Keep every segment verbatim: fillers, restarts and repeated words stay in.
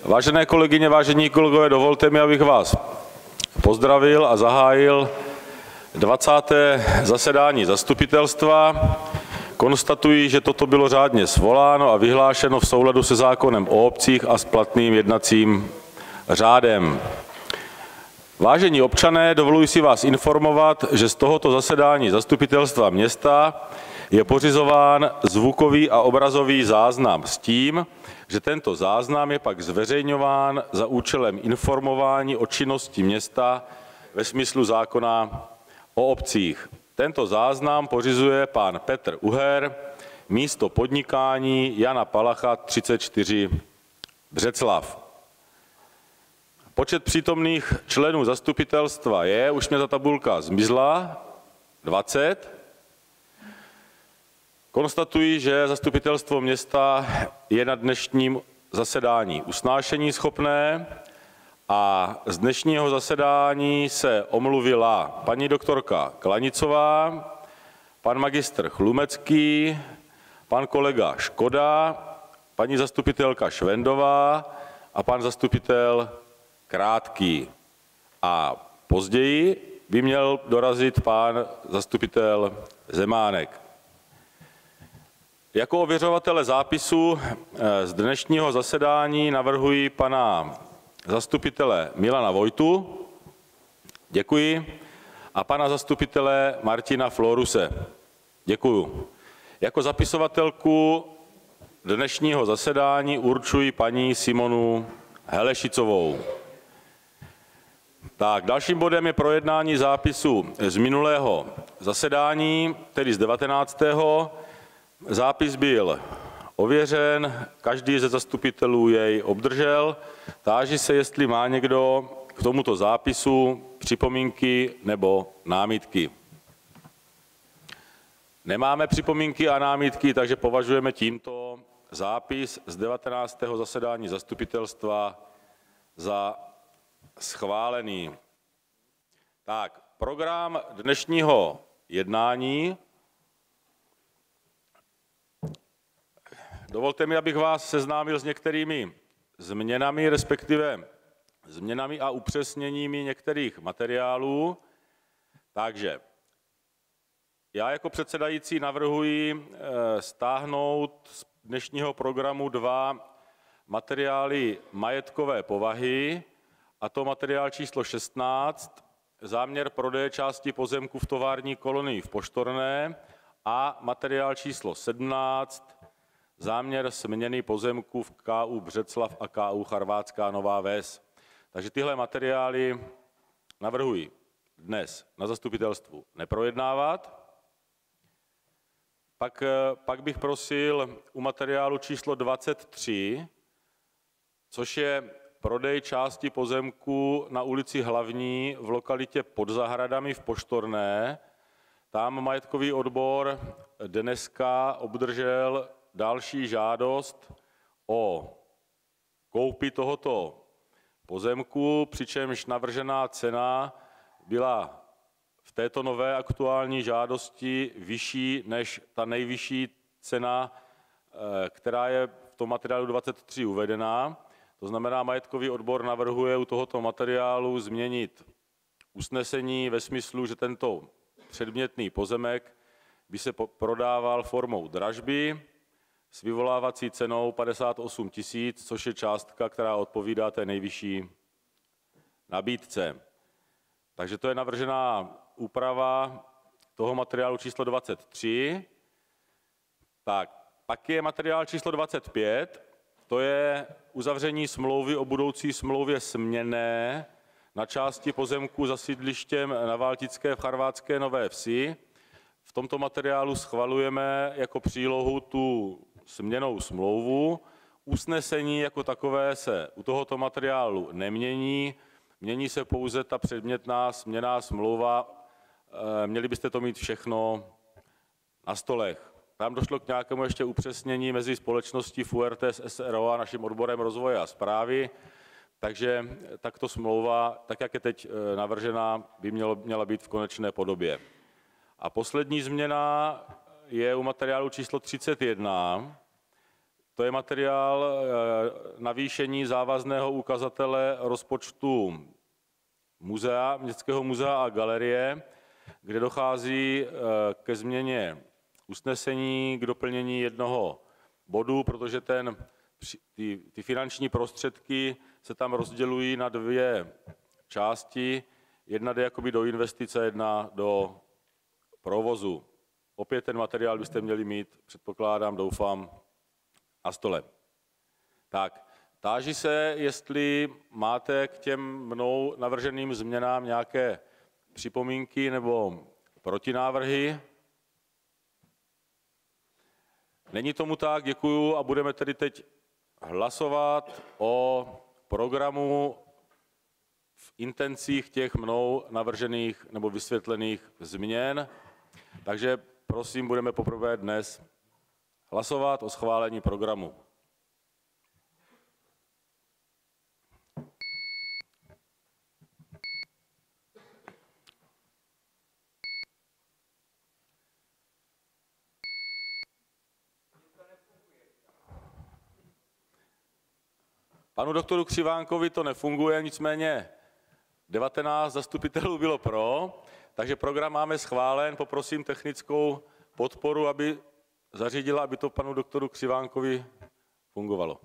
Vážené kolegyně, vážení kolegové, dovolte mi, abych vás pozdravil a zahájil dvacáté zasedání zastupitelstva. Konstatuji, že toto bylo řádně svoláno a vyhlášeno v souladu se zákonem o obcích a s platným jednacím řádem. Vážení občané, dovoluji si vás informovat, že z tohoto zasedání zastupitelstva města je pořizován zvukový a obrazový záznam s tím, že tento záznam je pak zveřejňován za účelem informování o činnosti města ve smyslu zákona o obcích. Tento záznam pořizuje pan Petr Uher, místo podnikání Jana Palacha třicet čtyři Břeclav. Počet přítomných členů zastupitelstva je, už mě ta tabulka zmizla, dvacet. Konstatuji, že zastupitelstvo města je na dnešním zasedání usnášení schopné a z dnešního zasedání se omluvila paní doktorka Klanicová, pan magistr Chlumecký, pan kolega Škoda, paní zastupitelka Švendová a pan zastupitel Krátký. A později by měl dorazit pan zastupitel Zemánek. Jako ověřovatele zápisu z dnešního zasedání navrhuji pana zastupitele Milana Vojtu, děkuji, a pana zastupitele Martina Floruse, děkuju. Jako zapisovatelku dnešního zasedání určuji paní Simonu Helešicovou. Tak, dalším bodem je projednání zápisu z minulého zasedání, tedy z devatenáctého Zápis byl ověřen, každý ze zastupitelů jej obdržel. Táži se, jestli má někdo k tomuto zápisu připomínky nebo námitky. Nemáme připomínky a námitky, takže považujeme tímto zápis z devatenáctého zasedání zastupitelstva za schválený. Tak, program dnešního jednání. Dovolte mi, abych vás seznámil s některými změnami, respektive změnami a upřesněními některých materiálů. Takže já jako předsedající navrhuji stáhnout z dnešního programu dva materiály majetkové povahy, a to materiál číslo šestnáct, záměr prodeje části pozemku v tovární kolonii v Poštorné, a materiál číslo sedmnáct, záměr směny pozemku v K U Břeclav a K U Charvátská Nová Ves. Takže tyhle materiály navrhuji dnes na zastupitelstvu neprojednávat. Pak, pak bych prosil u materiálu číslo dvacet tři, což je prodej části pozemku na ulici Hlavní v lokalitě Pod zahradami v Poštorné. Tam majetkový odbor dneska obdržel další žádost o koupi tohoto pozemku, přičemž navržená cena byla v této nové aktuální žádosti vyšší než ta nejvyšší cena, která je v tom materiálu dvacet tři uvedená. To znamená, majetkový odbor navrhuje u tohoto materiálu změnit usnesení ve smyslu, že tento předmětný pozemek by se prodával formou dražby s vyvolávací cenou padesát osm tisíc, což je částka, která odpovídá té nejvyšší nabídce. Takže to je navržená úprava toho materiálu číslo dvacet tři. Tak, pak je materiál číslo dvacet pět, to je uzavření smlouvy o budoucí smlouvě směnné na části pozemku za sídlištěm na Valtické v Charvátské Nové Vsi. V tomto materiálu schvalujeme jako přílohu tu směnnou smlouvu. Usnesení jako takové se u tohoto materiálu nemění, mění se pouze ta předmětná směnná smlouva. Měli byste to mít všechno na stolech. Tam došlo k nějakému ještě upřesnění mezi společností Fuertes S R O a naším odborem rozvoje a správy, takže takto smlouva, tak jak je teď navržená, by mělo, měla být v konečné podobě. A poslední změna je u materiálu číslo třicet jedna. To je materiál navýšení závazného ukazatele rozpočtu muzea, Městského muzea a galerie, kde dochází ke změně usnesení, k doplnění jednoho bodu, protože ten, ty, ty finanční prostředky se tam rozdělují na dvě části. Jedna jde jakoby do investice, jedna do provozu. Opět ten materiál byste měli mít, předpokládám, doufám, na stole. Tak, táži se, jestli máte k těm mnou navrženým změnám nějaké připomínky nebo protinávrhy. Není tomu tak, děkuju a budeme tedy teď hlasovat o programu v intencích těch mnou navržených nebo vysvětlených změn. Takže prosím, budeme poprvé dnes hlasovat o schválení programu. Panu doktoru Křivánkovi to nefunguje, nicméně devatenáct zastupitelů bylo pro, takže program máme schválen. Poprosím technickou podporu, aby zařídila, aby to panu doktoru Křivánkovi fungovalo.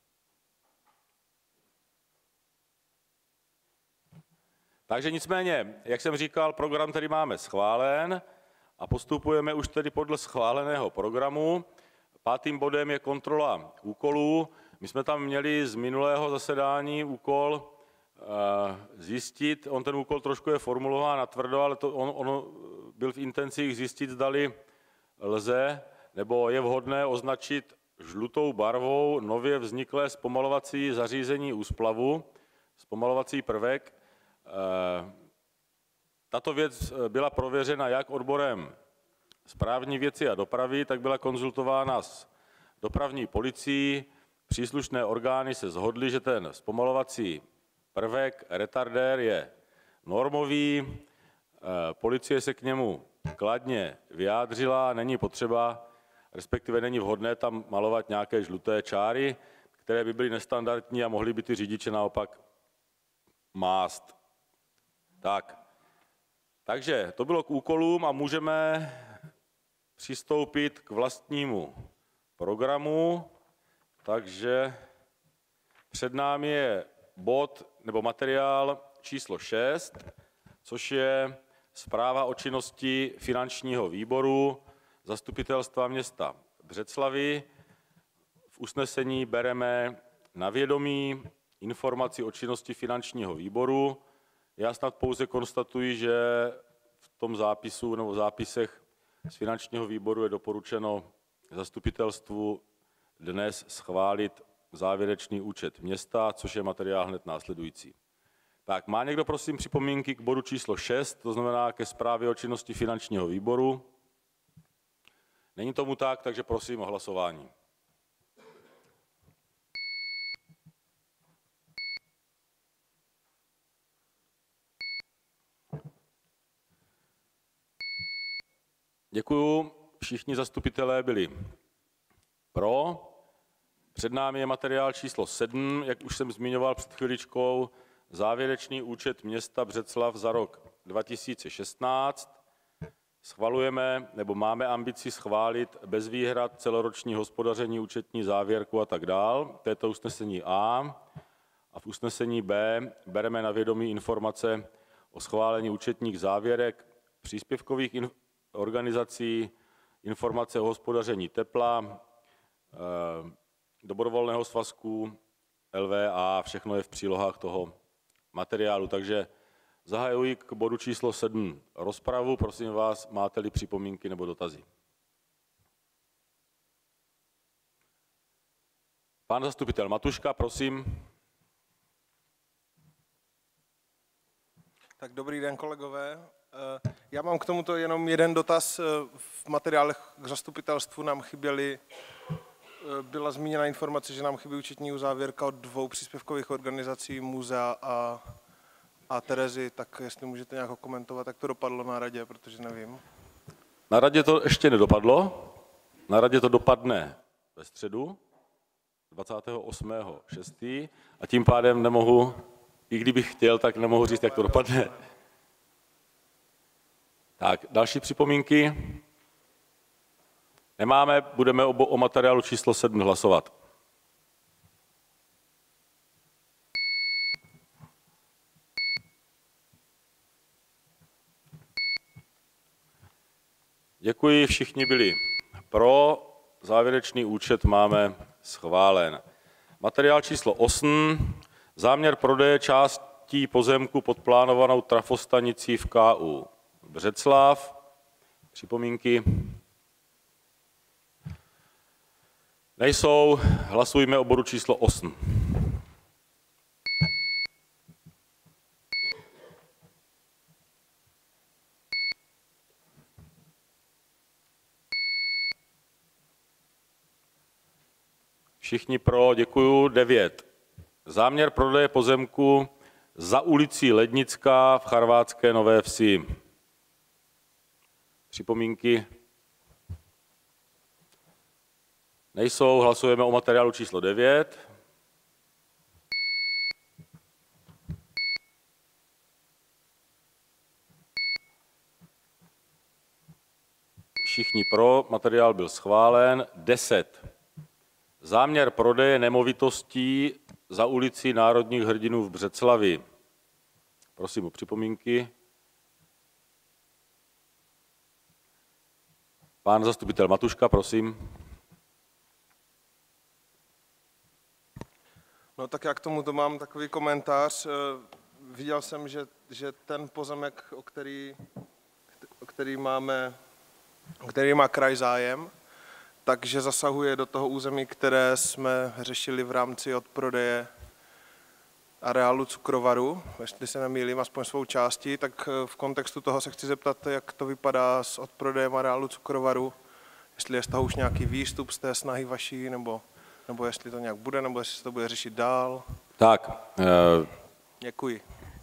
Takže nicméně, jak jsem říkal, program tedy máme schválen a postupujeme už tedy podle schváleného programu. Pátým bodem je kontrola úkolů. My jsme tam měli z minulého zasedání úkol zjistit, on ten úkol trošku je formulován natvrdo, ale to on, on byl v intencích zjistit, zdali lze nebo je vhodné označit žlutou barvou nově vzniklé zpomalovací zařízení úsplavu, zpomalovací prvek. Tato věc byla prověřena jak odborem správní věci a dopravy, tak byla konzultována s dopravní policií. Příslušné orgány se shodly, že ten zpomalovací prvek, retardér, je normový, policie se k němu kladně vyjádřila, není potřeba, respektive není vhodné tam malovat nějaké žluté čáry, které by byly nestandardní a mohly by ty řidiče naopak mást. Tak. Takže to bylo k úkolům a můžeme přistoupit k vlastnímu programu. Takže před námi je bod nebo materiál číslo šest, což je zpráva o činnosti finančního výboru Zastupitelstva města Břeclavi. V usnesení bereme na vědomí informaci o činnosti finančního výboru. Já snad pouze konstatuji, že v tom zápisu nebo v zápisech z finančního výboru je doporučeno zastupitelstvu dnes schválit závěrečný účet města, což je materiál hned následující. Tak, má někdo prosím připomínky k bodu číslo šest, to znamená ke zprávě o činnosti finančního výboru? Není tomu tak, takže prosím o hlasování. Děkuju, všichni zastupitelé byli pro. Před námi je materiál číslo sedm, jak už jsem zmiňoval před chviličkou, závěrečný účet města Břeclav za rok dva tisíce šestnáct. Schvalujeme, nebo máme ambici schválit bez výhrad celoroční hospodaření, účetní závěrku a tak dál. To je to usnesení A. A v usnesení B bereme na vědomí informace o schválení účetních závěrek, příspěvkových in- organizací, informace o hospodaření tepla, dobrovolného svazku, L V A, všechno je v přílohách toho materiálu. Takže zahajuji k bodu číslo sedm rozpravu. Prosím vás, máte-li připomínky nebo dotazy? Pan zastupitel Matuška, prosím. Tak dobrý den, kolegové. Já mám k tomuto jenom jeden dotaz. V materiálech k zastupitelstvu nám chyběly, byla zmíněna informace, že nám chybí účetní uzávěrka od dvou příspěvkových organizací, Muzea a, a Terezy, tak jestli můžete nějak komentovat, jak to dopadlo na radě, protože nevím. Na radě to ještě nedopadlo, na radě to dopadne ve středu. dvacátého osmého šestého a tím pádem nemohu, i kdybych chtěl, tak nemohu říct, jak to dopadne. Tak, další připomínky? Nemáme, budeme o, o materiálu číslo sedm hlasovat. Děkuji, všichni byli pro, závěrečný účet máme schválen. Materiál číslo osm, záměr prodeje částí pozemku pod plánovanou trafostanicí v K U Břeclav. Připomínky? Nejsou, hlasujme o bodu číslo osm. Všichni pro, děkuju. devět. Záměr prodeje pozemku za ulicí Lednická v Charvátské Nové Vsi. Připomínky? Nejsou, hlasujeme o materiálu číslo devět. Všichni pro, materiál byl schválen. deset. Záměr prodeje nemovitostí za ulicí Národních hrdinů v Břeclavi. Prosím o připomínky. Pán zastupitel Matuška, prosím. No tak já k tomuto mám takový komentář. Viděl jsem, že, že ten pozemek, o který, o který máme, o který má kraj zájem, takže zasahuje do toho území, které jsme řešili v rámci odprodeje areálu cukrovaru, jestli se nemýlím, aspoň svou částí, tak v kontextu toho se chci zeptat, jak to vypadá s odprodejem areálu cukrovaru, jestli je z toho už nějaký výstup z té snahy vaší, nebo, nebo jestli to nějak bude, nebo jestli se to bude řešit dál. Tak. Uh... Děkuji.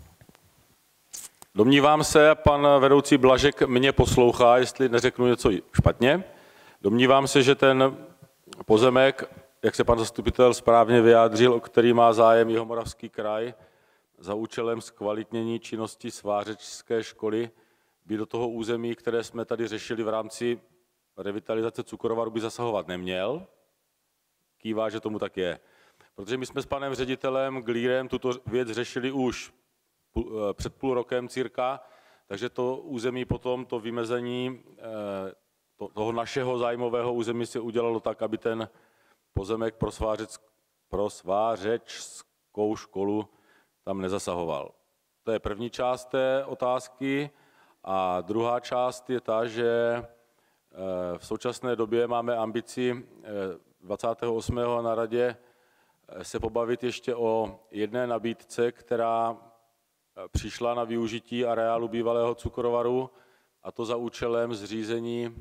Domnívám se, pan vedoucí Blažek mě poslouchá, jestli neřeknu něco špatně. Domnívám se, že ten pozemek, jak se pan zastupitel správně vyjádřil, o který má zájem Jihomoravský kraj za účelem zkvalitnění činnosti svářečské školy, by do toho území, které jsme tady řešili v rámci revitalizace cukrovaru, by zasahovat neměl. Kývá, že tomu tak je. Protože my jsme s panem ředitelem Glírem tuto věc řešili už před půl rokem cirka, takže to území potom, to vymezení toho našeho zájmového území se udělalo tak, aby ten pozemek pro, svářec, pro svářečskou školu tam nezasahoval. To je první část té otázky. A druhá část je ta, že v současné době máme ambici dvacátého osmého na radě se pobavit ještě o jedné nabídce, která přišla na využití areálu bývalého cukrovaru, a to za účelem zřízení,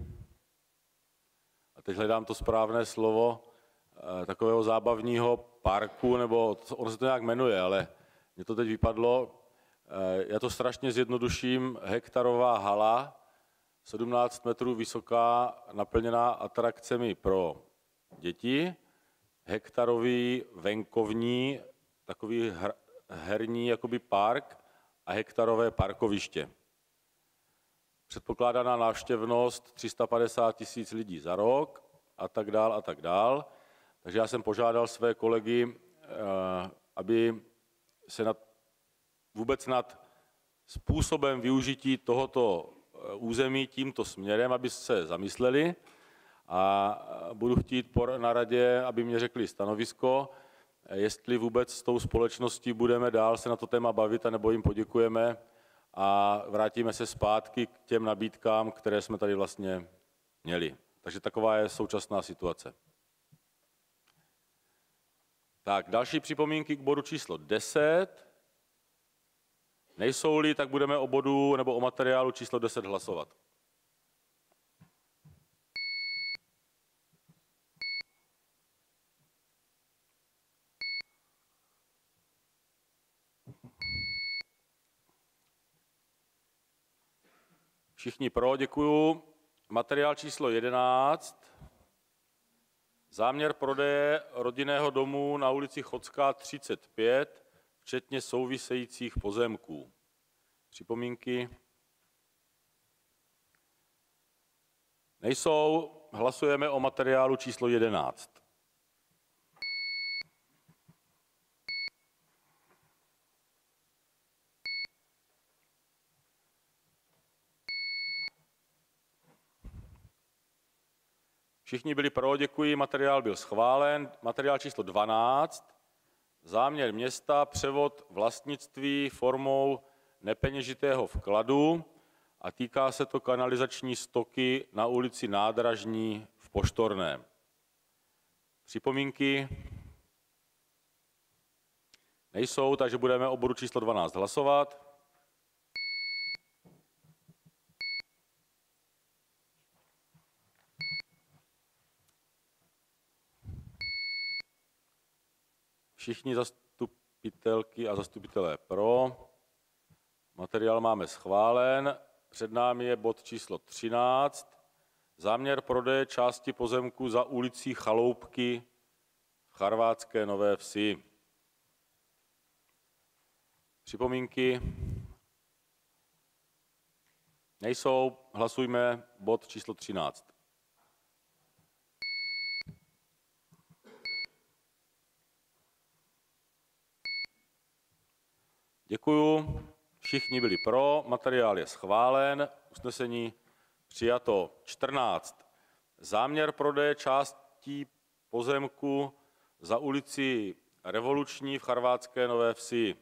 a teď hledám to správné slovo, takového zábavního parku, nebo ono se to nějak jmenuje, ale mně to teď vypadlo. Já to strašně zjednoduším, hektarová hala, sedmnáct metrů vysoká, naplněná atrakcemi pro děti, hektarový venkovní, takový her, herní jakoby park a hektarové parkoviště. Předpokládaná návštěvnost tři sta padesát tisíc lidí za rok a tak dál a tak dál. Takže já jsem požádal své kolegy, aby se nad, vůbec nad způsobem využití tohoto území tímto směrem, aby se zamysleli, a budu chtít na radě, aby mě řekli stanovisko, jestli vůbec s tou společností budeme dál se na to téma bavit, anebo jim poděkujeme a vrátíme se zpátky k těm nabídkám, které jsme tady vlastně měli. Takže taková je současná situace. Tak, další připomínky k bodu číslo deset. Nejsou-li, tak budeme o bodu nebo o materiálu číslo deset hlasovat. Všichni pro, děkuju. Materiál číslo jedenáct. Záměr prodeje rodinného domu na ulici Chodská třicet pět, včetně souvisejících pozemků. Připomínky? Nejsou. Hlasujeme o materiálu číslo jedenáct. Všichni byli pro, děkuji, materiál byl schválen. Materiál číslo dvanáct. Záměr města, převod vlastnictví formou nepeněžitého vkladu a týká se to kanalizační stoky na ulici Nádražní v Poštorném. Připomínky? Nejsou, takže budeme o bodu číslo dvanáct hlasovat. Všichni zastupitelky a zastupitelé pro. Materiál máme schválen. Před námi je bod číslo třináct. Záměr prodeje části pozemku za ulicí Chaloupky v Charvátské Nové Vsi. Připomínky? Nejsou. Hlasujme bod číslo třináct. Děkuju. Všichni byli pro, materiál je schválen, usnesení přijato. čtrnáct. Záměr prodeje částí pozemku za ulici Revoluční v Charvátské Nové Vsi.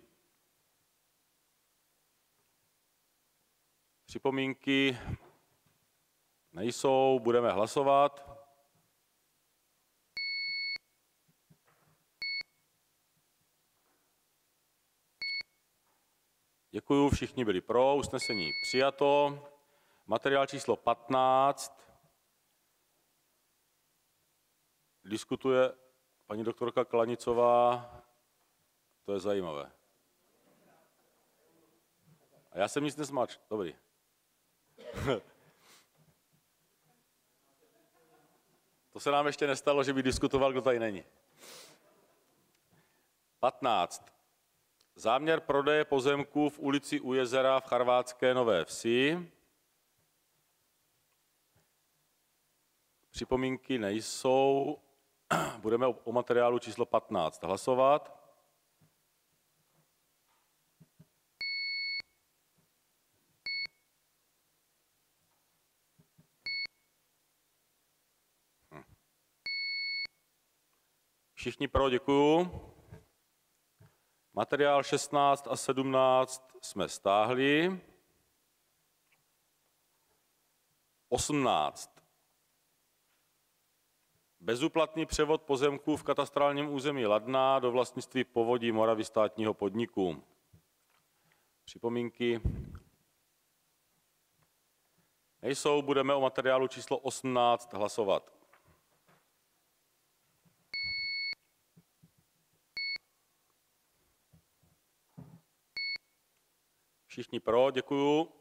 Připomínky nejsou, budeme hlasovat. Děkuju, všichni byli pro, usnesení přijato. Materiál číslo patnáct. Diskutuje paní doktorka Klanicová, to je zajímavé. A já jsem nic nesmač, dobrý. To se nám ještě nestalo, že by diskutoval, kdo tady není. patnáct. Záměr prodeje pozemků v ulici U jezera v Charvátské Nové Vsi. Připomínky nejsou. Budeme o materiálu číslo patnáct hlasovat. Všichni pro, děkuju. Materiál šestnáct a sedmnáct jsme stáhli. osmnáct. Bezúplatný převod pozemků v katastrálním území Ladná do vlastnictví Povodí Moravy státního podniku. Připomínky nejsou, budeme o materiálu číslo osmnáct hlasovat. Všichni pro, děkuju.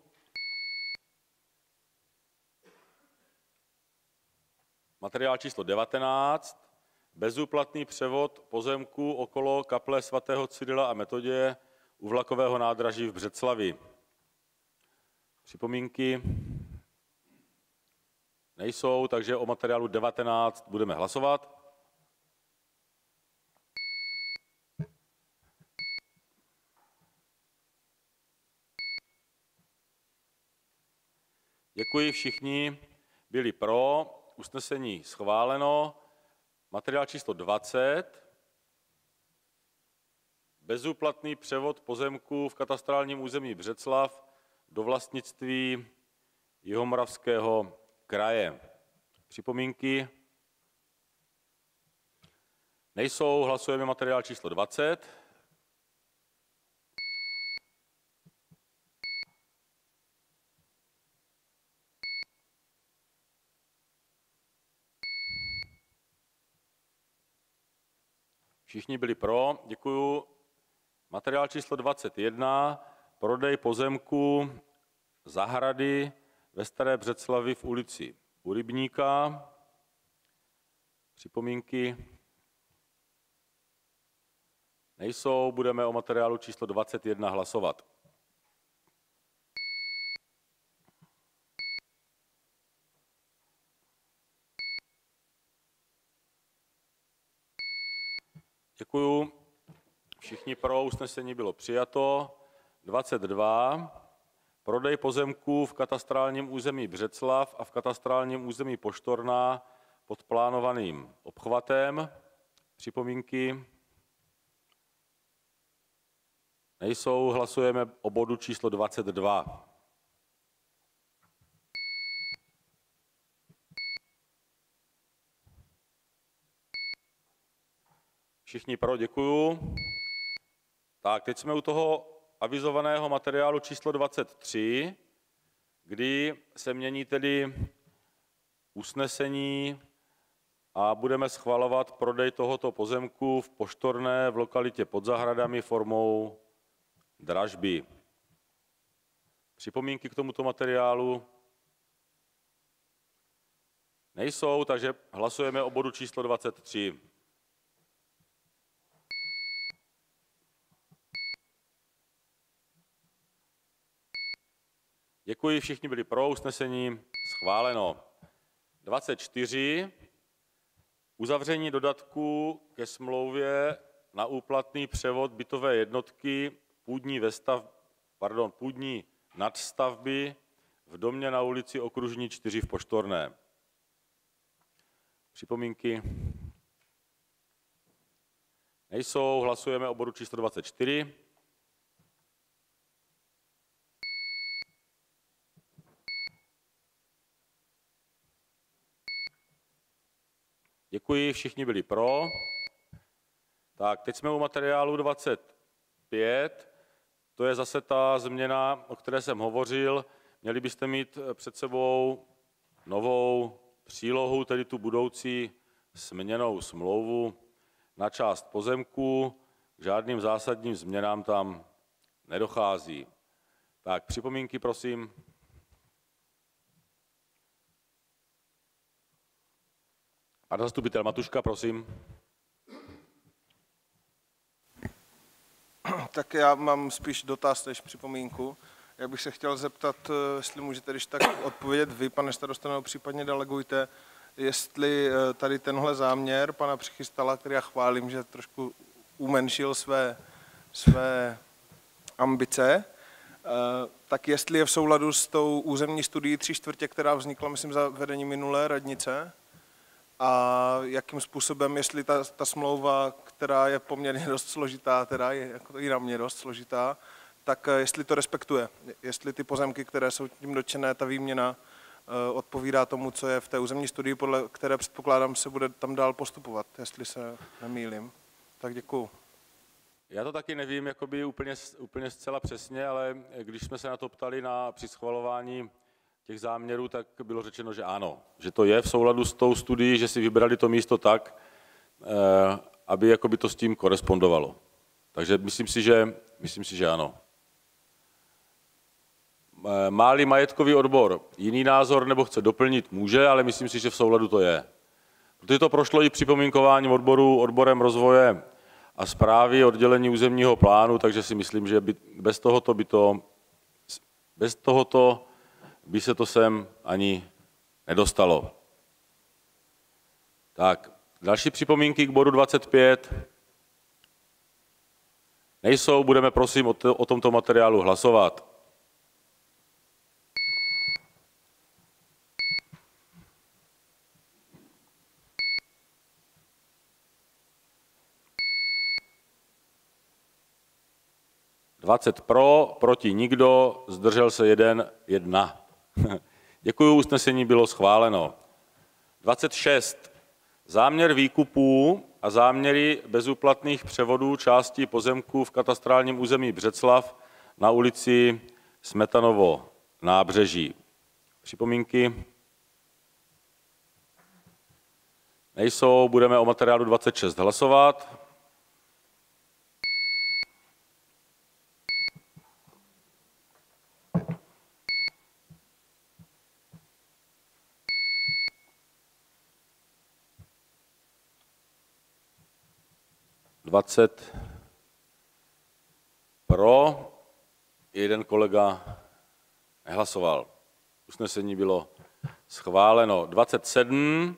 Materiál číslo devatenáct. Bezúplatný převod pozemků okolo kaple svatého Cyrila a Metoděje u vlakového nádraží v Břeclavi. Připomínky nejsou, takže o materiálu devatenáct budeme hlasovat. Děkuji, všichni byli pro, usnesení schváleno. Materiál číslo dvacet. Bezúplatný převod pozemků v katastrálním území Břeclav do vlastnictví Jihomoravského kraje. Připomínky nejsou, hlasujeme materiál číslo dvacet. Všichni byli pro, děkuju. Materiál číslo dvacet jedna, prodej pozemku zahrady ve Staré Břeclavi v ulici U Rybníka. Připomínky? Nejsou, budeme o materiálu číslo dvacet jedna hlasovat. Děkuju. Všichni pro, usnesení bylo přijato. dvacet dva. Prodej pozemků v katastrálním území Břeclav a v katastrálním území Poštorná pod plánovaným obchvatem. Připomínky? Nejsou, hlasujeme o bodu číslo dvacet dva. Všichni pro, děkuju. Tak, teď jsme u toho avizovaného materiálu číslo dvacet tři, kdy se mění tedy usnesení a budeme schvalovat prodej tohoto pozemku v Poštorné v lokalitě pod zahradami formou dražby. Připomínky k tomuto materiálu nejsou, takže hlasujeme o bodu číslo dvacet tři. Děkuji, všichni byli pro, usnesení schváleno. dvacet čtyři. Uzavření dodatku ke smlouvě na úplatný převod bytové jednotky půdní, vestav, pardon, půdní nadstavby v domě na ulici Okružní čtyři v Poštorné. Připomínky? Nejsou, hlasujeme o bodu číslo dvacet čtyři. Děkuji, všichni byli pro. Tak, teď jsme u materiálu dvacet pět. To je zase ta změna, o které jsem hovořil. Měli byste mít před sebou novou přílohu, tedy tu budoucí směnnou smlouvu na část pozemku. K žádným zásadním změnám tam nedochází. Tak, připomínky, prosím. Pan zastupitel Matuška, prosím. Tak já mám spíš dotaz než připomínku. Já bych se chtěl zeptat, jestli můžete když tak odpovědět vy, pane starosto, nebo případně delegujte, jestli tady tenhle záměr pana Přichystala, který já chválím, že trošku umenšil své, své ambice, tak jestli je v souladu s tou územní studií tři čtvrtě, která vznikla, myslím, za vedení minulé radnice, a jakým způsobem, jestli ta, ta smlouva, která je poměrně dost složitá, teda je jako i na mě dost složitá, tak jestli to respektuje, jestli ty pozemky, které jsou tím dotčené, ta výměna odpovídá tomu, co je v té územní studii, podle které předpokládám se bude tam dál postupovat, jestli se nemýlím. Tak děkuju. Já to taky nevím jakoby úplně, úplně zcela přesně, ale když jsme se na to ptali na, při schvalování těch záměrů, tak bylo řečeno, že ano, že to je v souladu s tou studií, že si vybrali to místo tak, aby jakoby to s tím korespondovalo. Takže myslím si, že, myslím si, že ano. Má-li majetkový odbor jiný názor nebo chce doplnit, může, ale myslím si, že v souladu to je. Protože to prošlo i připomínkováním odboru, odborem rozvoje a správy oddělení územního plánu, takže si myslím, že by, bez tohoto by to, bez tohoto by se to sem ani nedostalo. Tak, další připomínky k bodu dvacet pět nejsou, budeme prosím o, to, o tomto materiálu hlasovat. dvacet pro, proti nikdo, zdržel se jeden, jedna. Děkuji, usnesení bylo schváleno. dvacet šest. Záměr výkupů a záměry bezúplatných převodů části pozemků v katastrálním území Břeclav na ulici Smetanovo nábřeží. Připomínky? Nejsou, budeme o materiálu dvacet šest hlasovat. dvacet pro, jeden kolega nehlasoval. Usnesení bylo schváleno. dvacet sedm.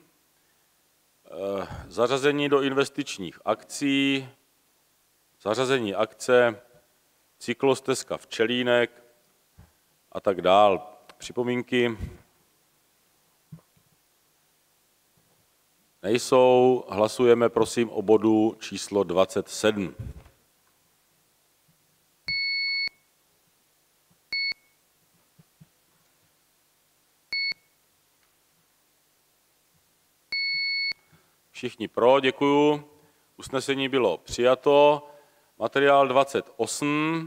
Zařazení do investičních akcí, zařazení akce, cyklostezka Včelínek a tak dál. Připomínky nejsou. Hlasujeme prosím o bodu číslo dvacet sedm. Všichni pro, děkuju. Usnesení bylo přijato. Materiál dvacet osm.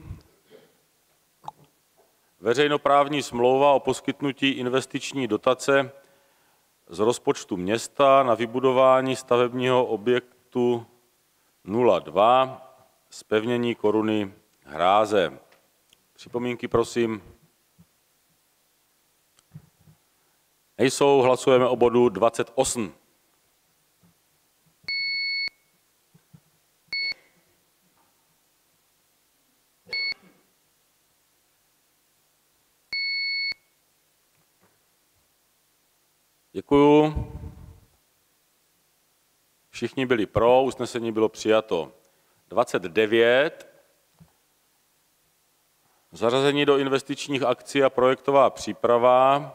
Veřejnoprávní smlouva o poskytnutí investiční dotace z rozpočtu města na vybudování stavebního objektu nula dva zpevnění koruny Hráze. Připomínky prosím. Nejsou, hlasujeme o bodu dvacet osm. Děkuju. Všichni byli pro, usnesení bylo přijato. dvacet devět. Zařazení do investičních akcí a projektová příprava.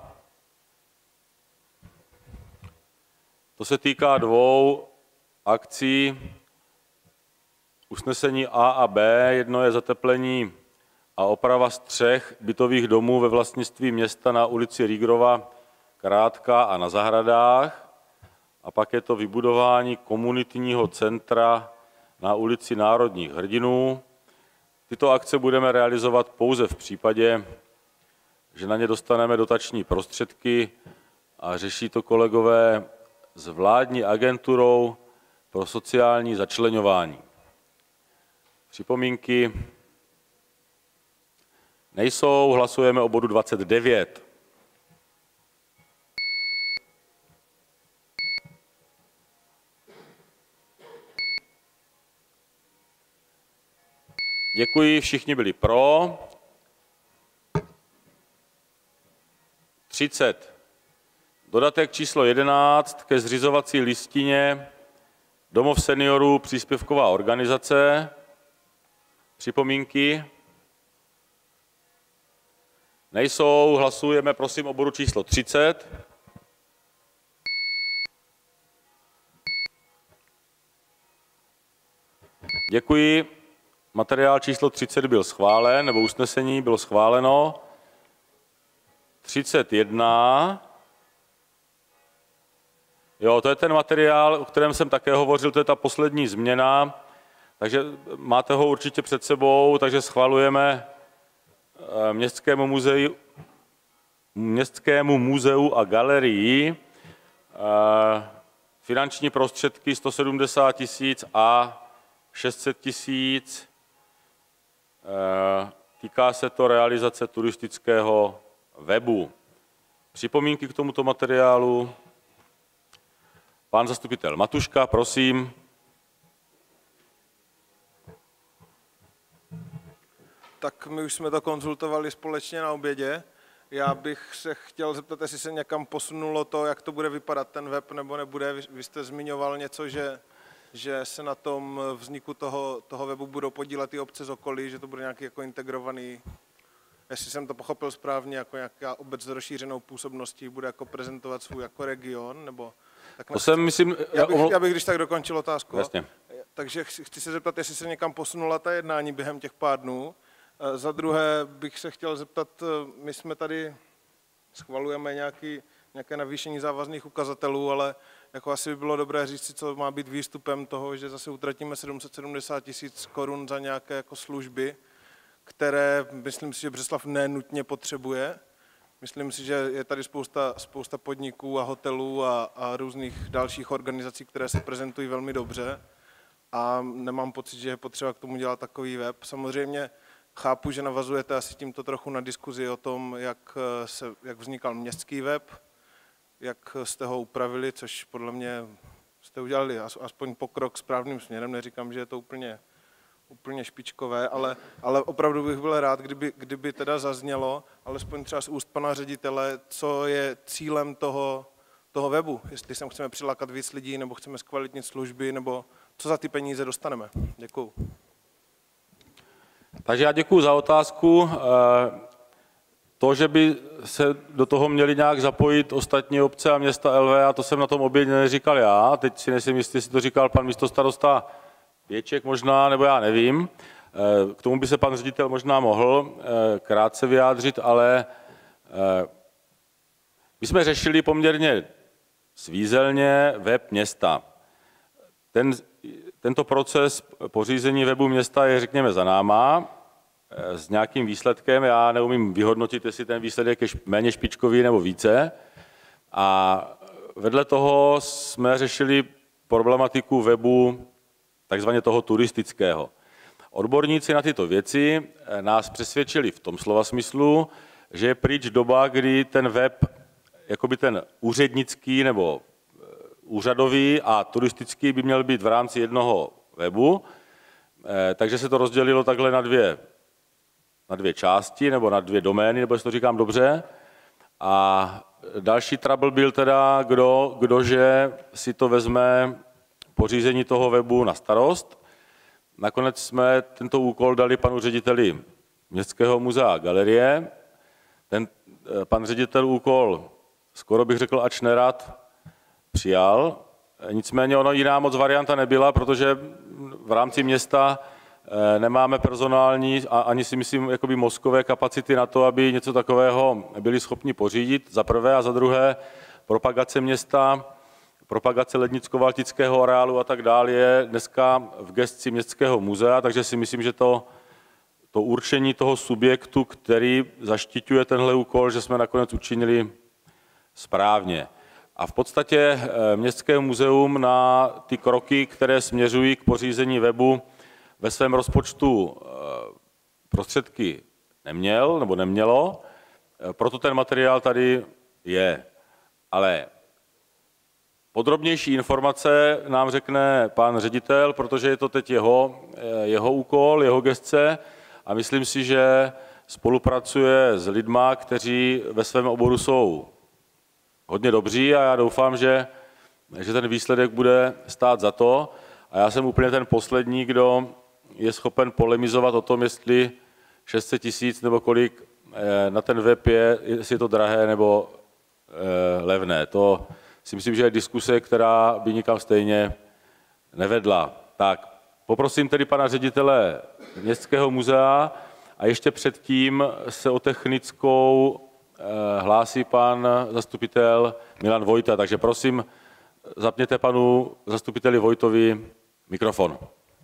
To se týká dvou akcí. Usnesení A a B. Jedno je zateplení a oprava střech bytových domů ve vlastnictví města na ulici Rígrova Krátka a na Zahradách. A pak je to vybudování komunitního centra na ulici Národních hrdinů. Tyto akce budeme realizovat pouze v případě, že na ně dostaneme dotační prostředky a řeší to kolegové s vládní agenturou pro sociální začleňování. Připomínky nejsou, hlasujeme o bodu dvacet devět. Děkuji, všichni byli pro. třicet. Dodatek číslo jedenáct ke zřizovací listině Domov seniorů příspěvková organizace. Připomínky nejsou, hlasujeme prosím o bodu číslo třicet. Děkuji. Materiál číslo třicet byl schválen, nebo usnesení bylo schváleno. třicet jedna. Jo, to je ten materiál, o kterém jsem také hovořil, to je ta poslední změna, takže máte ho určitě před sebou, takže schvalujeme Městskému muzeu, Městskému muzeu a galerii finanční prostředky sto sedmdesát tisíc a šest set tisíc. Týká se to realizace turistického webu. Připomínky k tomuto materiálu? Pán zastupitel Matuška, prosím. Tak my už jsme to konzultovali společně na obědě. Já bych se chtěl zeptat, jestli se někam posunulo to, jak to bude vypadat ten web, nebo nebude. Vy, vy jste zmiňoval něco, že, že se na tom vzniku toho, toho webu budou podílet i obce z okolí, že to bude nějaký jako integrovaný, jestli jsem to pochopil správně, jako nějaká obec s rozšířenou působností bude jako prezentovat svůj jako region, nebo... Tak to jsem, myslím... Já bych, já bych když tak dokončil otázku. Jasně. Takže chci se zeptat, jestli se někam posunula ta jednání během těch pár dnů. Za druhé bych se chtěl zeptat, my jsme tady schvalujeme nějaký, nějaké navýšení závazných ukazatelů, ale jako asi by bylo dobré říct si, co má být výstupem toho, že zase utratíme sedm set sedmdesát tisíc korun za nějaké jako služby, které myslím si, že Břeclav nenutně potřebuje. Myslím si, že je tady spousta, spousta podniků a hotelů a, a různých dalších organizací, které se prezentují velmi dobře a nemám pocit, že je potřeba k tomu dělat takový web. Samozřejmě chápu, že navazujete asi tímto trochu na diskuzi o tom, jak, se, jak vznikal městský web, jak jste ho upravili, což podle mě jste udělali aspoň pokrok správným směrem, neříkám, že je to úplně, úplně špičkové, ale, ale opravdu bych byl rád, kdyby, kdyby teda zaznělo, alespoň třeba z úst pana ředitele, co je cílem toho, toho webu, jestli sem chceme přilákat víc lidí, nebo chceme zkvalitnit služby, nebo co za ty peníze dostaneme. Děkuju. Takže já děkuji za otázku. To, že by se do toho měli nějak zapojit ostatní obce a města L V, a to jsem na tom obědě neříkal já, teď si nejsem jistý, jestli to říkal pan místostarosta Věček možná, nebo já nevím. K tomu by se pan ředitel možná mohl krátce vyjádřit, ale my jsme řešili poměrně svízelně web města. Ten, tento proces pořízení webu města je, řekněme, za náma, s nějakým výsledkem. Já neumím vyhodnotit, jestli ten výsledek je méně špičkový nebo více. A vedle toho jsme řešili problematiku webu takzvaně toho turistického. Odborníci na tyto věci nás přesvědčili v tom slova smyslu, že je pryč doba, kdy ten web, jakoby ten úřednický nebo úřadový a turistický by měl být v rámci jednoho webu, takže se to rozdělilo takhle na dvě, na dvě části nebo na dvě domény, nebo jestli to říkám dobře. A další trouble byl teda, kdo, kdože si to vezme pořízení toho webu na starost. Nakonec jsme tento úkol dali panu řediteli Městského muzea a galerie. Ten pan ředitel úkol, skoro bych řekl, ač nerad, přijal. Nicméně ono jiná moc varianta nebyla, protože v rámci města nemáme personální a ani si myslím jakoby mozkové kapacity na to, aby něco takového byli schopni pořídit, za prvé, a za druhé propagace města, propagace Lednicko-Valtického areálu a tak dále je dneska v gesci Městského muzea, takže si myslím, že to, to určení toho subjektu, který zaštiťuje tenhle úkol, že jsme nakonec učinili správně. A v podstatě Městské muzeum na ty kroky, které směřují k pořízení webu, ve svém rozpočtu prostředky neměl nebo nemělo, proto ten materiál tady je. Ale podrobnější informace nám řekne pan ředitel, protože je to teď jeho, jeho úkol, jeho gesce a myslím si, že spolupracuje s lidma, kteří ve svém oboru jsou hodně dobří a já doufám, že, že ten výsledek bude stát za to. A já jsem úplně ten poslední, kdo je schopen polemizovat o tom, jestli šest set tisíc nebo kolik na ten web je, jestli je to drahé nebo levné. To si myslím, že je diskuse, která by nikam stejně nevedla. Tak, poprosím tedy pana ředitele Městského muzea a ještě předtím se o technickou hlásí pan zastupitel Milan Vojta, takže prosím, zapněte panu zastupiteli Vojtovi mikrofon.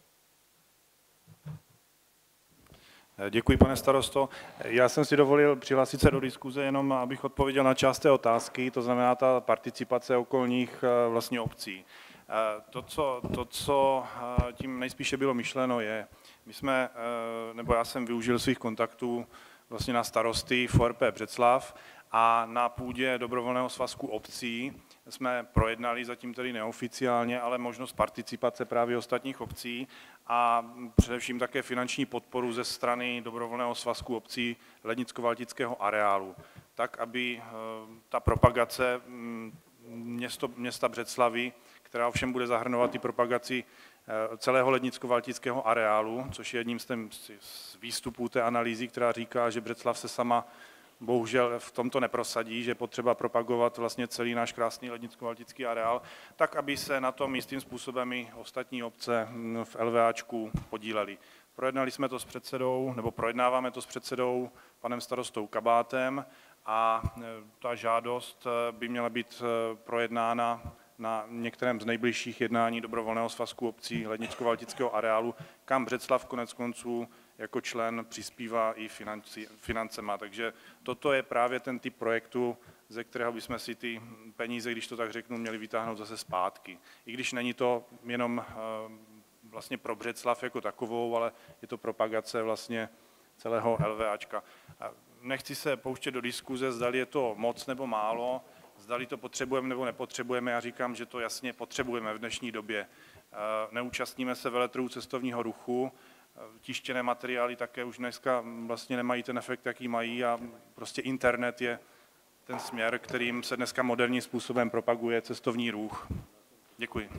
Děkuji, pane starosto. Já jsem si dovolil přihlásit se do diskuze, jenom abych odpověděl na část té otázky, to znamená ta participace okolních vlastně obcí. To, co, to, co tím nejspíše bylo myšleno, je, my jsme, nebo já jsem využil svých kontaktů vlastně na starosty V R P Břeclav a na půdě dobrovolného svazku obcí jsme projednali, zatím tedy neoficiálně, ale možnost participace právě ostatních obcí a především také finanční podporu ze strany dobrovolného svazku obcí Lednicko-Valtického areálu, tak, aby ta propagace město, města Břeclavi, která ovšem bude zahrnovat i propagaci celého Lednicko-Valtického areálu, což je jedním z výstupů té analýzy, která říká, že Břeclav se sama bohužel v tomto neprosadí, že je potřeba propagovat vlastně celý náš krásný Lednicko-Valtický areál, tak, aby se na tom jistým způsobem i ostatní obce v LVAčku podílely. Projednali jsme to s předsedou, nebo projednáváme to s předsedou panem starostou Kabátem a ta žádost by měla být projednána na některém z nejbližších jednání dobrovolného svazku obcí Lednicko-Valtického areálu, kam Břeclav konec konců jako člen přispívá i financi, financema. Takže toto je právě ten typ projektu, ze kterého bychom si ty peníze, když to tak řeknu, měli vytáhnout zase zpátky. I když není to jenom vlastně pro Břeclav jako takovou, ale je to propagace vlastně celého LVAčka. Nechci se pouštět do diskuze, zdali je to moc nebo málo, Zdali to potřebujeme nebo nepotřebujeme, já říkám, že to jasně potřebujeme v dnešní době. Neúčastníme se veletrhů cestovního ruchu, tištěné materiály také už dneska vlastně nemají ten efekt, jaký mají a prostě internet je ten směr, kterým se dneska moderním způsobem propaguje cestovní ruch. Děkuji.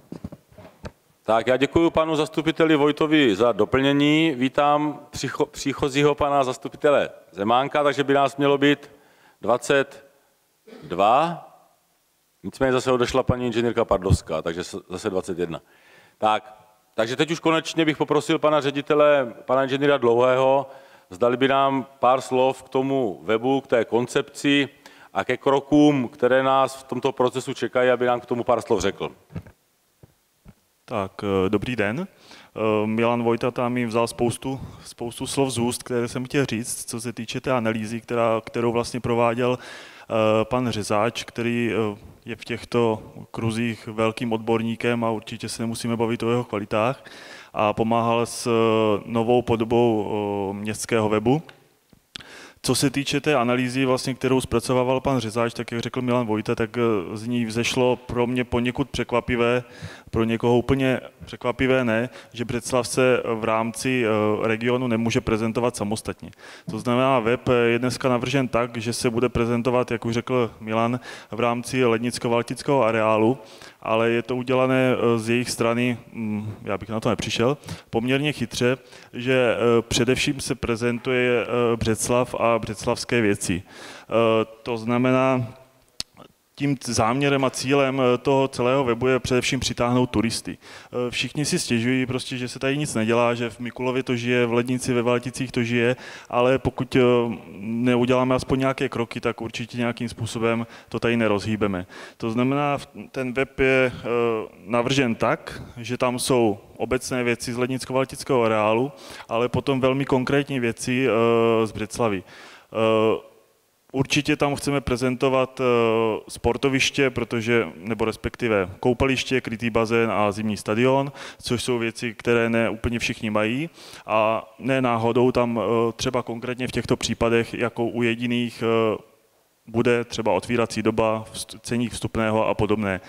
Tak já děkuji panu zastupiteli Vojtovi za doplnění. Vítám přicho, příchozího pana zastupitele Zemánka, takže by nás mělo být dvacet dva. Nicméně zase odešla paní inženýrka Pardovská, takže zase dvacet jedna. Tak, takže teď už konečně bych poprosil pana ředitele, pana inženýra Dlouhého, zdali by nám pár slov k tomu webu, k té koncepci a ke krokům, které nás v tomto procesu čekají, aby nám k tomu pár slov řekl. Tak, dobrý den. Milan Vojta tam mi vzal spoustu, spoustu slov z úst, které jsem chtěl říct, co se týče té analýzy, která, kterou vlastně prováděl pan Řezáč, který je v těchto kruzích velkým odborníkem a určitě se nemusíme bavit o jeho kvalitách, a pomáhal s novou podobou městského webu. Co se týče té analýzy, vlastně, kterou zpracovával pan Řezáč, tak jak řekl Milan Vojta, tak z ní vzešlo pro mě poněkud překvapivé, pro někoho úplně překvapivé ne, že Břeclav se v rámci regionu nemůže prezentovat samostatně. To znamená, web je dneska navržen tak, že se bude prezentovat, jak už řekl Milan, v rámci lednicko-valtického areálu, ale je to udělané z jejich strany, já bych na to nepřišel, poměrně chytře, že především se prezentuje Břeclav a břeclavské věci. To znamená, tím záměrem a cílem toho celého webu je především přitáhnout turisty. Všichni si stěžují prostě, že se tady nic nedělá, že v Mikulově to žije, v Lednici, ve Valticích to žije, ale pokud neuděláme aspoň nějaké kroky, tak určitě nějakým způsobem to tady nerozhýbeme. To znamená, ten web je navržen tak, že tam jsou obecné věci z Lednicko-Valtického areálu, ale potom velmi konkrétní věci z Břeclavi. Určitě tam chceme prezentovat sportoviště, protože, nebo respektive koupaliště, krytý bazén a zimní stadion, což jsou věci, které ne úplně všichni mají a ne náhodou tam třeba konkrétně v těchto případech, jako u jediných, bude třeba otvírací doba, ceník vstupného a podobné.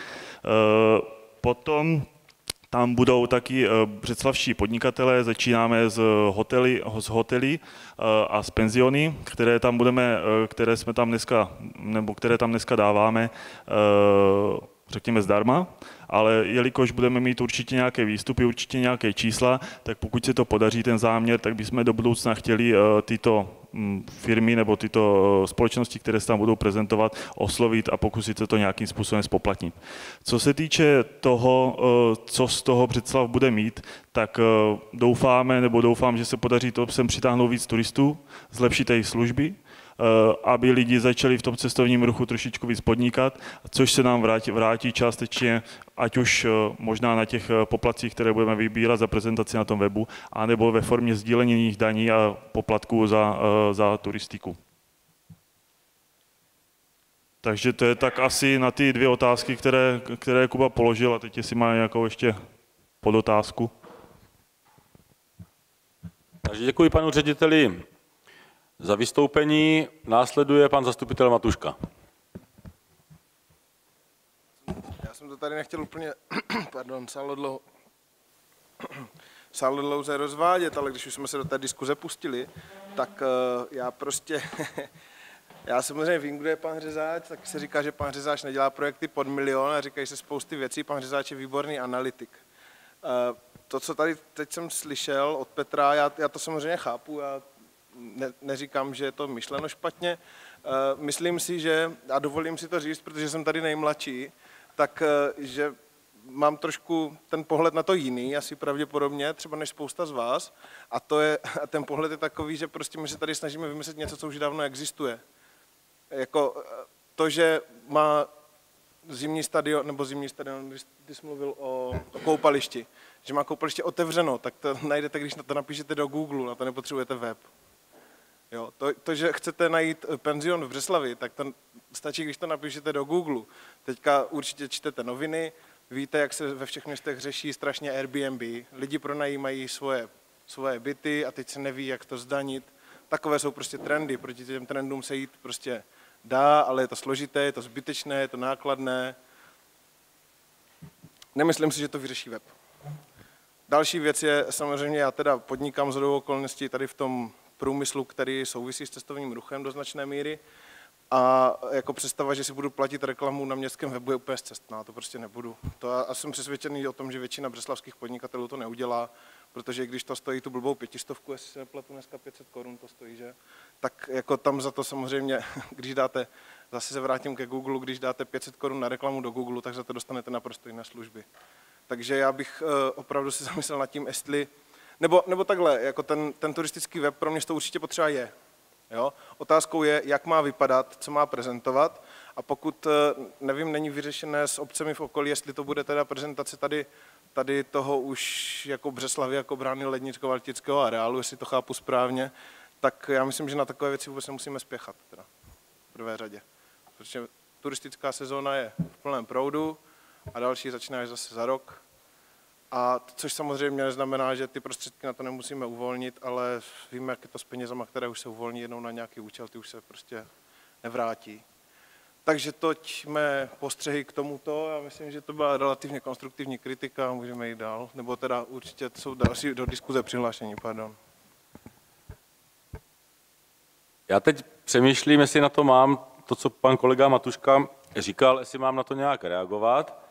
Potom tam budou taky břeclavští podnikatelé, začínáme z hotely, z hotely a z penziony, které tam budeme, které jsme tam dneska, nebo které tam dneska dáváme, řekněme zdarma, ale jelikož budeme mít určitě nějaké výstupy, určitě nějaké čísla, tak pokud se to podaří, ten záměr, tak bychom do budoucna chtěli tyto firmy nebo tyto společnosti, které se tam budou prezentovat, oslovit a pokusit se to nějakým způsobem spoplatnit. Co se týče toho, co z toho Břeclav bude mít, tak doufáme, nebo doufám, že se podaří to sem přitáhnout víc turistů, zlepšit jejich služby, aby lidi začali v tom cestovním ruchu trošičku víc podnikat, což se nám vrátí, vrátí částečně, ať už možná na těch poplatcích, které budeme vybírat za prezentaci na tom webu, anebo ve formě sdílených daní a poplatků za, za turistiku. Takže to je tak asi na ty dvě otázky, které, které Kuba položil, a teď jestli má nějakou ještě podotázku. Takže děkuji panu řediteli za vystoupení. Následuje pan zastupitel Matuška. Já jsem to tady nechtěl úplně, pardon, sáhodlouze sáhodlouze rozvádět, ale když už jsme se do té diskuze pustili, tak uh, já prostě, já samozřejmě vím, kdo je pan Řezáč, tak se říká, že pan Řezáč nedělá projekty pod milion a říkají se spousty věcí, pan Řezáč je výborný analytik. Uh, to, co tady teď jsem slyšel od Petra, já, já to samozřejmě chápu, já Ne, neříkám, že je to myšleno špatně. Myslím si, že, a dovolím si to říct, protože jsem tady nejmladší, tak že mám trošku ten pohled na to jiný, asi pravděpodobně, třeba než spousta z vás. A to je, a ten pohled je takový, že prostě my se tady snažíme vymyslet něco, co už dávno existuje. Jako to, že má zimní stadion, nebo zimní stadion, když jsi mluvil o, o koupališti, že má koupaliště otevřeno, tak to najdete, když na to napíšete do Google, na to nepotřebujete web. Jo, to, to, že chcete najít penzion v Břeclavi, tak to stačí, když to napíšete do Google. Teďka určitě čtete noviny, víte, jak se ve všech městech řeší strašně Airbnb. Lidi pronajímají svoje, svoje byty a teď se neví, jak to zdanit. Takové jsou prostě trendy, proti těm trendům se jít prostě Dá, ale je to složité, je to zbytečné, je to nákladné. Nemyslím si, že to vyřeší web. Další věc je, samozřejmě já teda podnikám shodou okolností tady v tom průmyslu, který souvisí s cestovním ruchem do značné míry. A jako představa, že si budu platit reklamu na městském webu, je úplně zcestná, to prostě nebudu. To a, a jsem přesvědčený o tom, že většina břeclavských podnikatelů to neudělá, protože když to stojí tu blbou pětistovku, jestli se nepletu dneska pět set korun to stojí, že? Tak jako tam za to samozřejmě, když dáte, zase se vrátím ke Google, když dáte pět set korun na reklamu do Google, tak za to dostanete naprosto jiné služby. Takže já bych uh, opravdu si zamyslel nad tím, jestli, nebo, nebo takhle, jako ten, ten turistický web pro mě to určitě potřeba je. Jo? Otázkou je, jak má vypadat, co má prezentovat, a pokud, nevím, není vyřešené s obcemi v okolí, jestli to bude teda prezentace tady, tady toho už jako Břeclavy, jako brány Lednicko-Valtického areálu, jestli to chápu správně, tak já myslím, že na takové věci vůbec nemusíme spěchat teda, v prvé řadě. Protože turistická sezóna je v plném proudu a další začíná až zase za rok. A což samozřejmě neznamená, že ty prostředky na to nemusíme uvolnit, ale víme, jak je to s penězama, které už se uvolní jednou na nějaký účel, ty už se prostě nevrátí. Takže toť mé postřehy k tomuto. Já myslím, že to byla relativně konstruktivní kritika a můžeme jít dál. Nebo teda určitě jsou další do diskuze přihlášení, pardon. Já teď přemýšlím, jestli na to mám to, co pan kolega Matuška říkal, jestli mám na to nějak reagovat.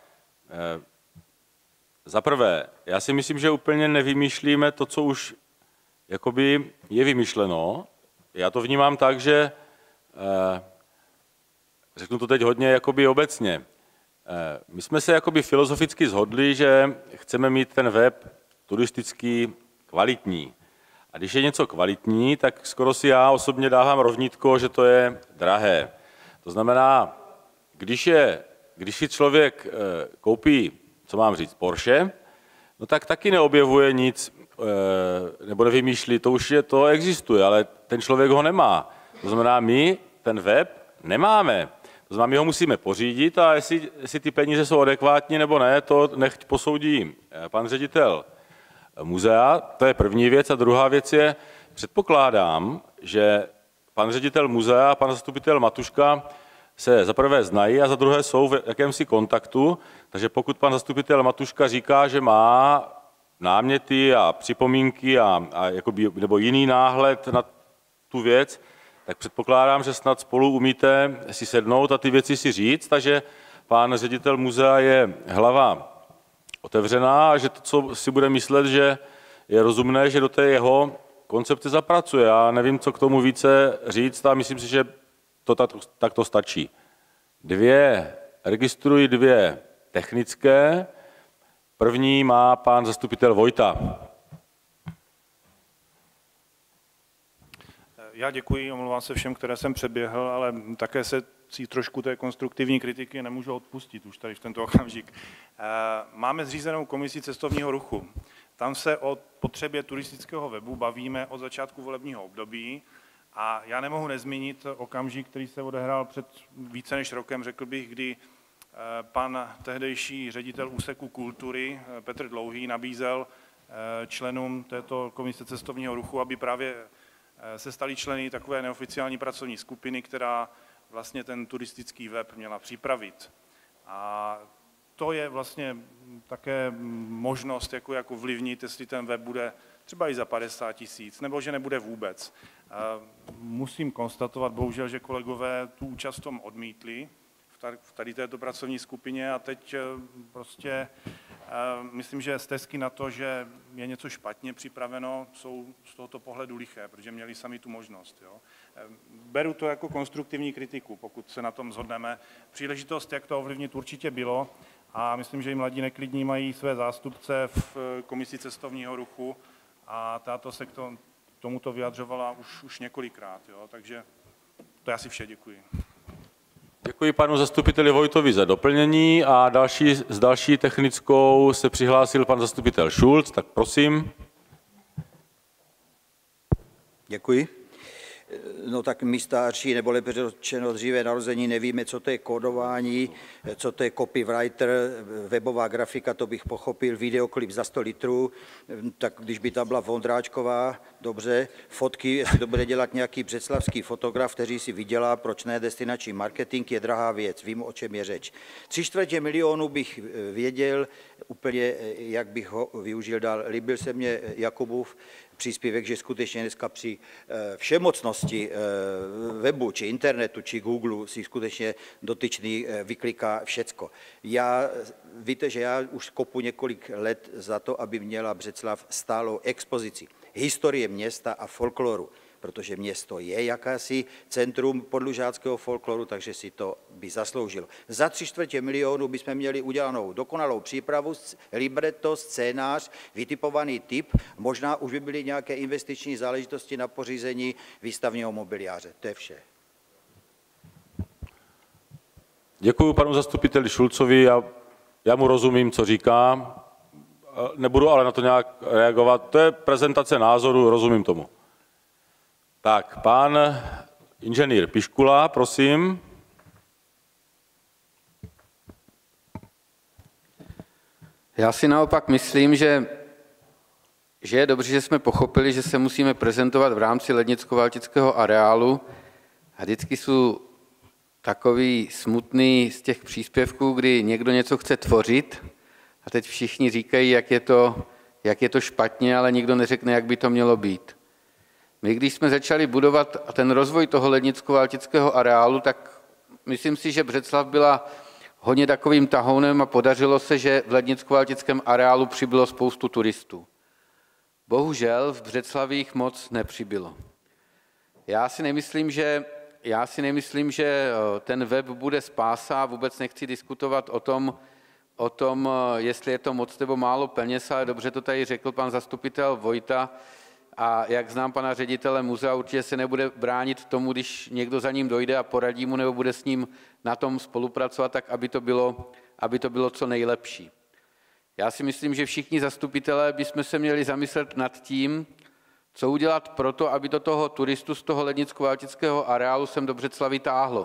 Za prvé, já si myslím, že úplně nevymýšlíme to, co už jakoby je vymyšleno. Já to vnímám tak, že eh, řeknu to teď hodně jakoby obecně. Eh, my jsme se jakoby filozoficky shodli, že chceme mít ten web turistický kvalitní. A když je něco kvalitní, tak skoro si já osobně dávám rovnítko, že to je drahé. To znamená, když, je, když si člověk eh, koupí, co mám říct, Porsche, no tak taky neobjevuje nic, nebo nevymýšlí, to už je, to existuje, ale ten člověk ho nemá. To znamená, my ten web nemáme. To znamená, my ho musíme pořídit a jestli, jestli ty peníze jsou adekvátní nebo ne, to nechť posoudí pan ředitel muzea, to je první věc. A druhá věc je, předpokládám, že pan ředitel muzea a pan zastupitel Matuška se za prvé znají a za druhé jsou v jakémsi kontaktu, takže pokud pan zastupitel Matuška říká, že má náměty a připomínky a, a jakoby, nebo jiný náhled na tu věc, tak předpokládám, že snad spolu umíte si sednout a ty věci si říct, takže pan ředitel muzea je hlava otevřená a že to, co si bude myslet, že je rozumné, že do té jeho koncepce zapracuje. Já nevím, co k tomu více říct a myslím si, že to tak, tak to stačí. Dvě, registruji dvě technické. První má pán zastupitel Vojta. Já děkuji, omlouvám se všem, které jsem předběhl, ale také se si trošku té konstruktivní kritiky nemůžu odpustit už tady v tento okamžik. Máme zřízenou komisi cestovního ruchu. Tam se o potřebě turistického webu bavíme od začátku volebního období. A já nemohu nezmínit okamžik, který se odehrál před více než rokem, řekl bych, kdy pan tehdejší ředitel úseku kultury Petr Dlouhý nabízel členům této komise cestovního ruchu, aby právě se stali členy takové neoficiální pracovní skupiny, která vlastně ten turistický web měla připravit. A to je vlastně také možnost, jako, jako vlivnit, jestli ten web bude třeba i za padesát tisíc, nebo že nebude vůbec. Musím konstatovat, bohužel, že kolegové tu účast v tom odmítli, v tady této pracovní skupině a teď prostě myslím, že stesky na to, že je něco špatně připraveno, jsou z tohoto pohledu liché, protože měli sami tu možnost. Jo. Beru to jako konstruktivní kritiku, pokud se na tom shodneme. Příležitost, jak to ovlivnit, určitě bylo a myslím, že i Mladí neklidní mají své zástupce v komisi cestovního ruchu a táto se k tomuto vyjadřovala už, už několikrát. Jo. Takže to je asi vše, děkuji. Děkuji panu zastupiteli Vojtovi za doplnění a další, s další technickou se přihlásil pan zastupitel Šulc, tak prosím. Děkuji. no tak my starší, nebo lépe řečeno dříve narození, nevíme, co to je kódování, co to je copywriter, webová grafika, to bych pochopil, videoklip za sto litrů, tak když by tam byla Vondráčková, dobře, fotky, jestli to bude dělat nějaký břeclavský fotograf, který si vydělá, proč ne, destinační marketing je drahá věc, vím, o čem je řeč. Tři čtvrtě milionu bych věděl úplně, jak bych ho využil dál. Líbil se mně Jakubův příspěvek, že skutečně dneska při všemocnosti webu, či internetu, či Google si skutečně dotyčný vykliká všecko. Já, víte, že já už kopu několik let za to, aby měla Břeclav stálou expozici historie města a folkloru, protože město je jakási centrum podlužáckého folkloru, takže si to by zasloužilo. Za tři čtvrtě milionu bychom měli udělanou dokonalou přípravu, libretto, scénář, vytipovaný typ, možná už by byly nějaké investiční záležitosti na pořízení výstavního mobiliáře. To je vše. Děkuji panu zastupiteli Šulcovi, já, já mu rozumím, co říká, nebudu ale na to nějak reagovat, to je prezentace názoru, rozumím tomu. Tak, pán inženýr Piškula, prosím. Já si naopak myslím, že, že je dobře, že jsme pochopili, že se musíme prezentovat v rámci lednicko-valtického areálu a vždycky jsou takový smutný z těch příspěvků, kdy někdo něco chce tvořit a teď všichni říkají, jak je to, jak je to špatně, ale nikdo neřekne, jak by to mělo být. My, když jsme začali budovat ten rozvoj toho lednicko-valtického areálu, tak myslím si, že Břeclav byla hodně takovým tahounem a podařilo se, že v lednicko-valtickém areálu přibylo spoustu turistů. Bohužel v Břeclavích moc nepřibylo. Já si nemyslím, že, já si nemyslím, že ten web bude spása, vůbec nechci diskutovat o tom, o tom, jestli je to moc nebo málo peněz, ale dobře to tady řekl pan zastupitel Vojta, a jak znám pana ředitele muzea, určitě se nebude bránit tomu, když někdo za ním dojde a poradí mu nebo bude s ním na tom spolupracovat, tak aby to bylo, aby to bylo co nejlepší. Já si myslím, že všichni zastupitelé bychom se měli zamyslet nad tím, co udělat pro to, aby do toho turistu z toho lednicko-valtického areálu sem do Břeclavi táhlo.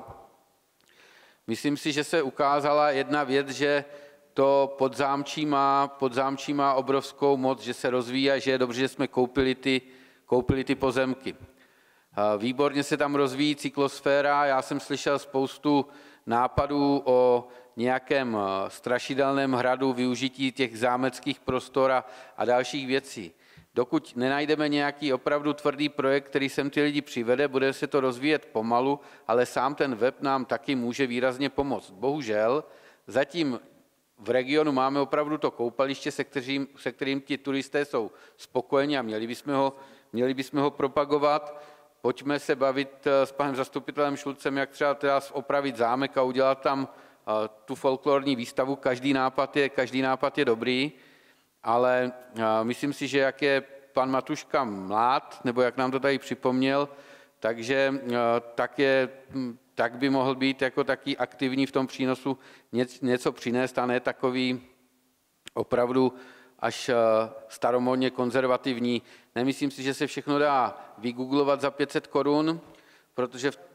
Myslím si, že se ukázala jedna věc, že to Podzámčí má, Podzámčí má obrovskou moc, že se rozvíjí a že je dobře, že jsme koupili ty, koupili ty pozemky. Výborně se tam rozvíjí cyklosféra, já jsem slyšel spoustu nápadů o nějakém strašidelném hradu, využití těch zámeckých prostor a, a dalších věcí. Dokud nenajdeme nějaký opravdu tvrdý projekt, který sem ty lidi přivede, bude se to rozvíjet pomalu, ale sám ten web nám taky může výrazně pomoct. Bohužel zatím v regionu máme opravdu to koupaliště, se kterým, se kterým ti turisté jsou spokojeni a měli bychom ho, měli bychom ho propagovat. Pojďme se bavit s panem zastupitelem Šulcem, jak třeba teda opravit zámek a udělat tam tu folklorní výstavu. Každý nápad je, každý nápad je dobrý, ale myslím si, že jak je pan Matuška mlád, nebo jak nám to tady připomněl, takže tak je... tak by mohl být jako taky aktivní v tom přínosu něco přinést a ne takový opravdu až staromódně konzervativní. Nemyslím si, že se všechno dá vygooglovat za pět set korun, protože v...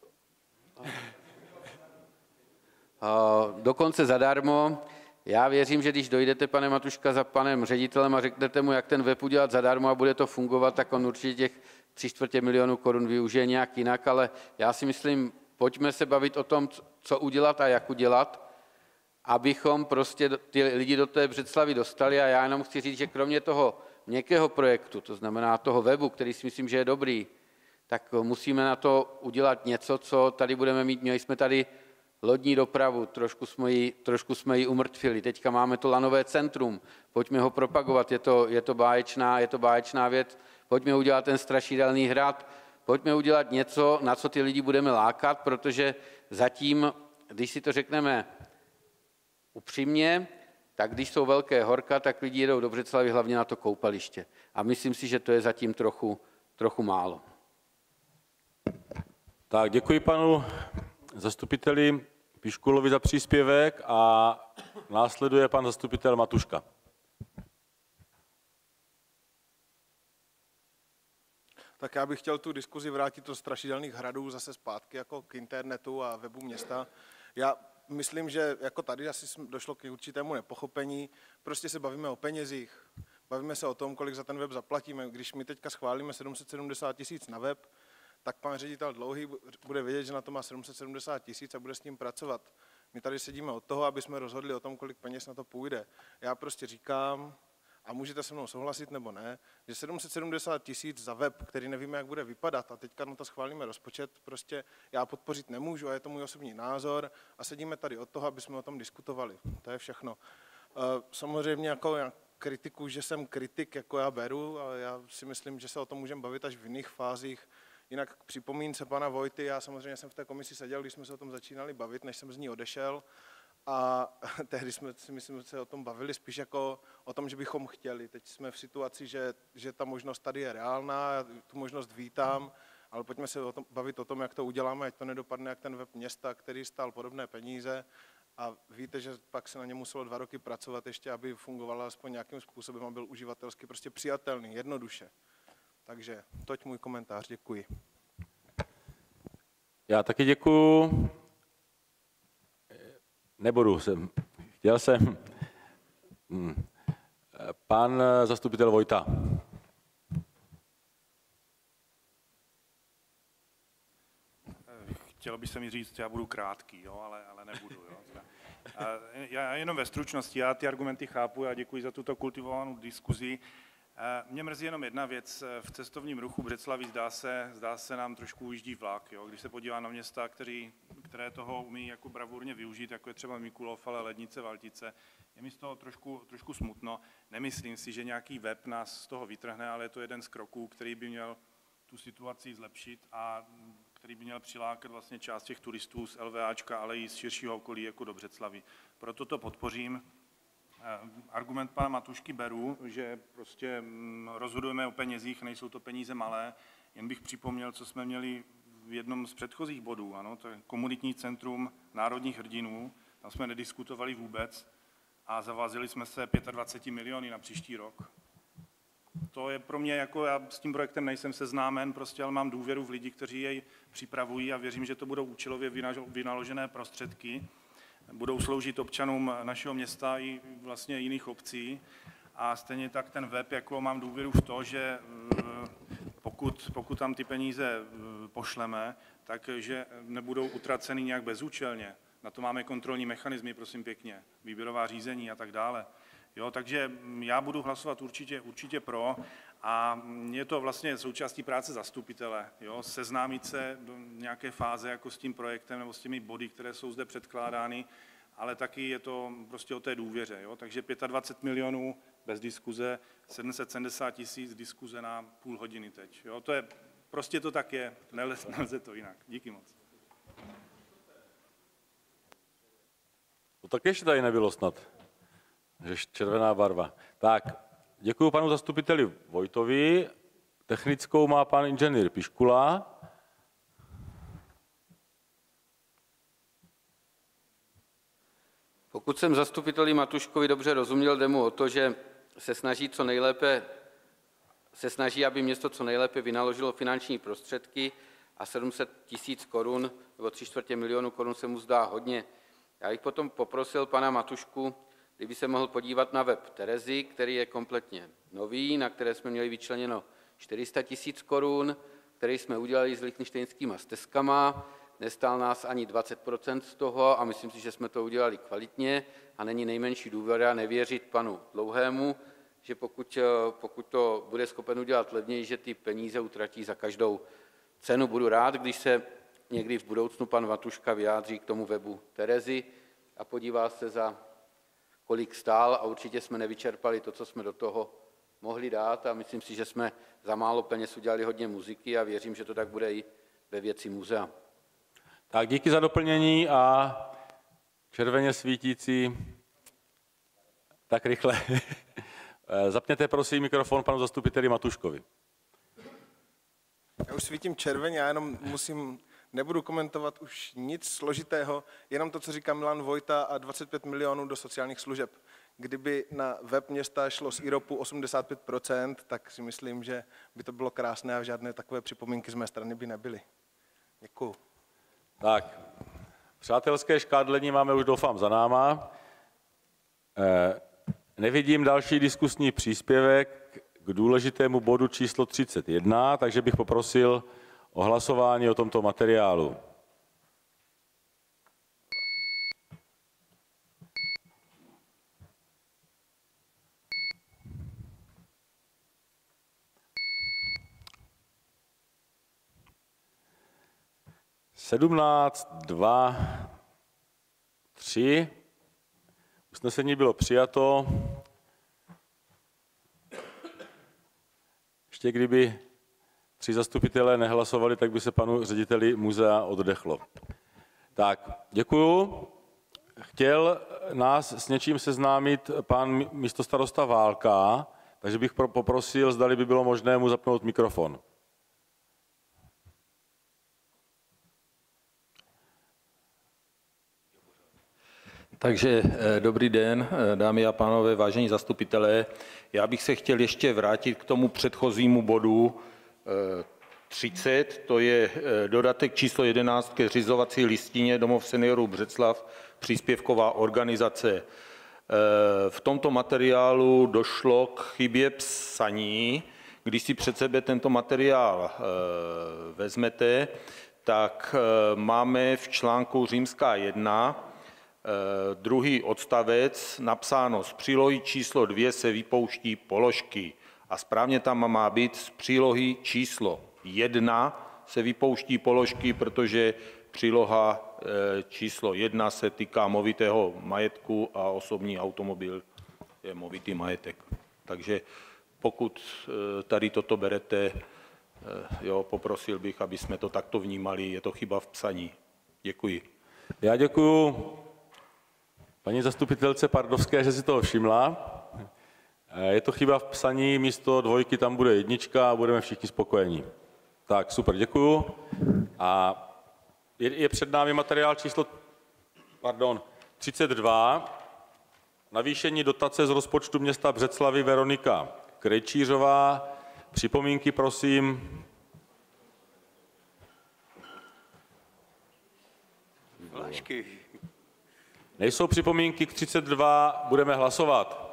dokonce zadarmo. Já věřím, že když dojdete, pane Matuška, za panem ředitelem a řeknete mu, jak ten web udělat zadarmo a bude to fungovat, tak on určitě těch tři čtvrtě milionu korun využije nějak jinak, ale já si myslím, pojďme se bavit o tom, co udělat a jak udělat, abychom prostě ty lidi do té Břeclavy dostali. A já jenom chci říct, že kromě toho měkkého projektu, to znamená toho webu, který si myslím, že je dobrý, tak musíme na to udělat něco, co tady budeme mít. Měli jsme tady lodní dopravu, trošku jsme ji, trošku jsme ji umrtvili. Teďka máme to lanové centrum, pojďme ho propagovat, je to, je to báječná, je to báječná věc. Pojďme udělat ten strašidelný hrad, pojďme udělat něco, na co ty lidi budeme lákat, protože zatím, když si to řekneme upřímně, tak když jsou velké horka, tak lidi jedou do Břeclavy hlavně na to koupaliště. A myslím si, že to je zatím trochu, trochu málo. Tak, děkuji panu zastupiteli Piškulovi za příspěvek a následuje pan zastupitel Matuška. tak já bych chtěl tu diskuzi vrátit do strašidelných hradů zase zpátky jako k internetu a webu města. Já myslím, že jako tady asi došlo k určitému nepochopení, prostě se bavíme o penězích, bavíme se o tom, kolik za ten web zaplatíme. Když my teďka schválíme sedm set sedmdesát tisíc na web, tak pan ředitel Dlouhý bude vědět, že na to má sedm set sedmdesát tisíc a bude s tím pracovat. My tady sedíme od toho, aby jsme rozhodli o tom, kolik peněz na to půjde. Já prostě říkám, a můžete se mnou souhlasit nebo ne, že sedm set sedmdesát tisíc za web, který nevíme, jak bude vypadat, a teďka na to schválíme rozpočet, prostě já podpořit nemůžu a je to můj osobní názor a sedíme tady od toho, aby jsme o tom diskutovali. To je všechno. Samozřejmě jako kritiku, že jsem kritik, jako já beru, ale já si myslím, že se o tom můžeme bavit až v jiných fázích. Jinak k připomínce pana Vojty, já samozřejmě jsem v té komisi seděl, když jsme se o tom začínali bavit, než jsem z ní odešel. A tehdy jsme si myslím, že se o tom bavili spíš jako o tom, že bychom chtěli. Teď jsme v situaci, že, že ta možnost tady je reálná, já tu možnost vítám, ale pojďme se o tom, bavit o tom, jak to uděláme, ať to nedopadne jak ten web města, který stál podobné peníze. A víte, že pak se na ně muselo dva roky pracovat ještě, aby fungovala aspoň nějakým způsobem a byl uživatelsky prostě přijatelný, jednoduše. Takže toť můj komentář, děkuji. Já taky děkuju. Nebudu, jsem, chtěl jsem. Hmm. Pan zastupitel Vojta. Chtělo by se mi říct, já budu krátký, jo, ale, ale nebudu. Jo. Já jenom ve stručnosti, já ty argumenty chápu, já děkuji za tuto kultivovanou diskuzi. Mě mrzí jenom jedna věc, v cestovním ruchu Břeclaví zdá se, zdá se nám trošku ujíždí vlak. Jo. Když se podívá na města, který, které toho umí jako bravurně využít, jako je třeba Mikulov, ale Lednice, Valtice, je mi z toho trošku, trošku smutno. Nemyslím si, že nějaký web nás z toho vytrhne, ale je to jeden z kroků, který by měl tu situaci zlepšit a který by měl přilákat vlastně část těch turistů z LVAčka, ale i z širšího okolí jako do Břeclaví. Proto to podpořím. Argument pana Matušky beru, že prostě rozhodujeme o penězích, nejsou to peníze malé. Jen bych připomněl, co jsme měli v jednom z předchozích bodů. Ano, to je komunitní centrum národních hrdinů. Tam jsme nediskutovali vůbec a zavázali jsme se dvacet pět miliony na příští rok. To je pro mě, jako já s tím projektem nejsem seznámen, prostě, ale mám důvěru v lidi, kteří jej připravují a věřím, že to budou účelově vynaložené prostředky. Budou sloužit občanům našeho města i vlastně jiných obcí a stejně tak ten web, jako mám důvěru v to, že pokud, pokud tam ty peníze pošleme, takže nebudou utraceny nějak bezúčelně. Na to máme kontrolní mechanismy, prosím pěkně, výběrová řízení a tak dále. Jo, takže já budu hlasovat určitě, určitě pro a je to vlastně součástí práce zastupitele, jo, seznámit se do nějaké fáze jako s tím projektem nebo s těmi body, které jsou zde předkládány, ale taky je to prostě o té důvěře. Jo, takže dvacet pět milionů bez diskuze, sedm set sedmdesát tisíc diskuze na půl hodiny teď. Jo, to je, prostě to tak je, nelze, nelze to jinak. Díky moc. To tak ještě tady nebylo snad. Že červená barva. Tak, děkuji panu zastupiteli Vojtovi. Technickou má pan inženýr Piškula. Pokud jsem zastupiteli Matuškovi dobře rozuměl, jde mu o to, že se snaží co nejlépe, se snaží, aby město co nejlépe vynaložilo finanční prostředky a sedm set tisíc korun nebo tři čtvrtě milionu korun se mu zdá hodně. Já bych potom poprosil pana Matušku, kdyby se mohl podívat na web Terezy, který je kompletně nový, na které jsme měli vyčleněno čtyři sta tisíc korun, který jsme udělali s lichtenštejnskými stezkama. Nestál nás ani dvacet procent z toho a myslím si, že jsme to udělali kvalitně a není nejmenší důvoda nevěřit panu Dlouhému, že pokud, pokud to bude schopen udělat levněji, že ty peníze utratí za každou cenu. Budu rád, když se někdy v budoucnu pan Matuška vyjádří k tomu webu Terezy a podívá se za kolik stál a určitě jsme nevyčerpali to, co jsme do toho mohli dát a myslím si, že jsme za málo peněz udělali hodně muziky a věřím, že to tak bude i ve věci muzea. Tak díky za doplnění a červeně svítící tak rychle. Zapněte prosím mikrofon panu zastupiteli Matuškovi. Já už svítím červeně, já jenom musím Nebudu komentovat už nic složitého, jenom to, co říká Milan Vojta a dvacet pět milionů do sociálních služeb. Kdyby na web města šlo z IROPu osmdesát pět procent, tak si myslím, že by to bylo krásné a žádné takové připomínky z mé strany by nebyly. Děkuju. Tak, přátelské škádlení máme už doufám za náma. Eh, nevidím další diskusní příspěvek k důležitému bodu číslo třicet jedna, takže bych poprosil o hlasování o tomto materiálu. sedmnáct, dva, tři. Usnesení bylo přijato. Ještě kdyby tři zastupitelé nehlasovali, tak by se panu řediteli muzea oddechlo. Tak, děkuju. Chtěl nás s něčím seznámit pan místostarosta Válka, takže bych poprosil, zdali by bylo možné mu zapnout mikrofon. Takže dobrý den, dámy a pánové, vážení zastupitelé. Já bych se chtěl ještě vrátit k tomu předchozímu bodu třicet, to je dodatek číslo jedenáct ke zřizovací listině Domov seniorů Břeclav, příspěvková organizace. V tomto materiálu došlo k chybě psaní. Když si před sebe tento materiál vezmete, tak máme v článku římská jedna druhý odstavec napsáno z přílohy číslo dvě se vypouští položky a správně tam má být z přílohy číslo jedna se vypouští položky, protože příloha číslo jedna se týká movitého majetku a osobní automobil je movitý majetek. Takže pokud tady toto berete, jo, poprosil bych, aby jsme to takto vnímali, je to chyba v psaní. Děkuji. Já děkuju paní zastupitelce Pardovské, že si toho všimla. Je to chyba v psaní, místo dvojky tam bude jednička a budeme všichni spokojení. Tak, super, děkuju. A je, je před námi materiál číslo pardon, třicet dva, navýšení dotace z rozpočtu města Břeclavy Veronika Krejčířová. Připomínky, prosím. Vlášky. Nejsou připomínky k třicet dva, budeme hlasovat.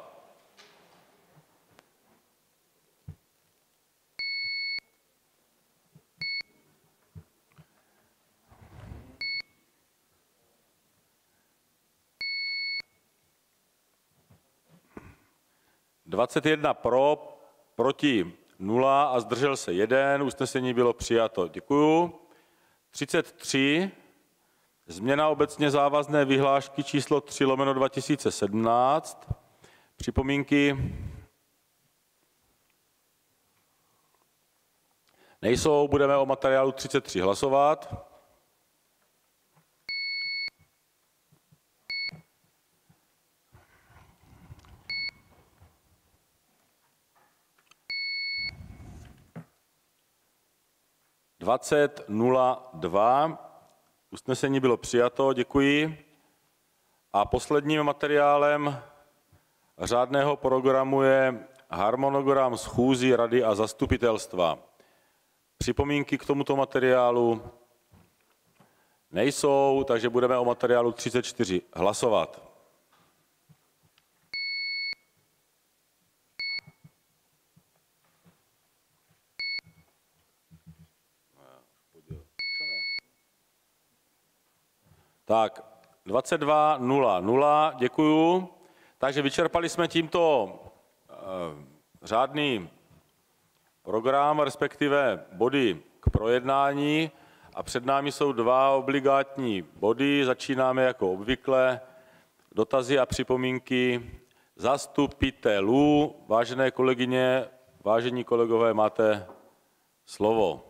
dvacet jedna pro, proti nula a zdržel se jeden. Usnesení bylo přijato. Děkuju. třicet tři. Změna obecně závazné vyhlášky číslo tři lomeno dva tisíce sedmnáct. Připomínky nejsou, budeme o materiálu třicet tři hlasovat. dvacet nula dva. Usnesení bylo přijato, děkuji. A posledním materiálem řádného programu je harmonogram schůzí rady a zastupitelstva. Připomínky k tomuto materiálu nejsou, takže budeme o materiálu třicet čtyři hlasovat. Tak, dvacet dva nula nula, děkuju. Takže vyčerpali jsme tímto e, řádný program, respektive body k projednání a před námi jsou dva obligátní body. Začínáme jako obvykle dotazy a připomínky zastupitelů. Vážené kolegyně, vážení kolegové, máte slovo.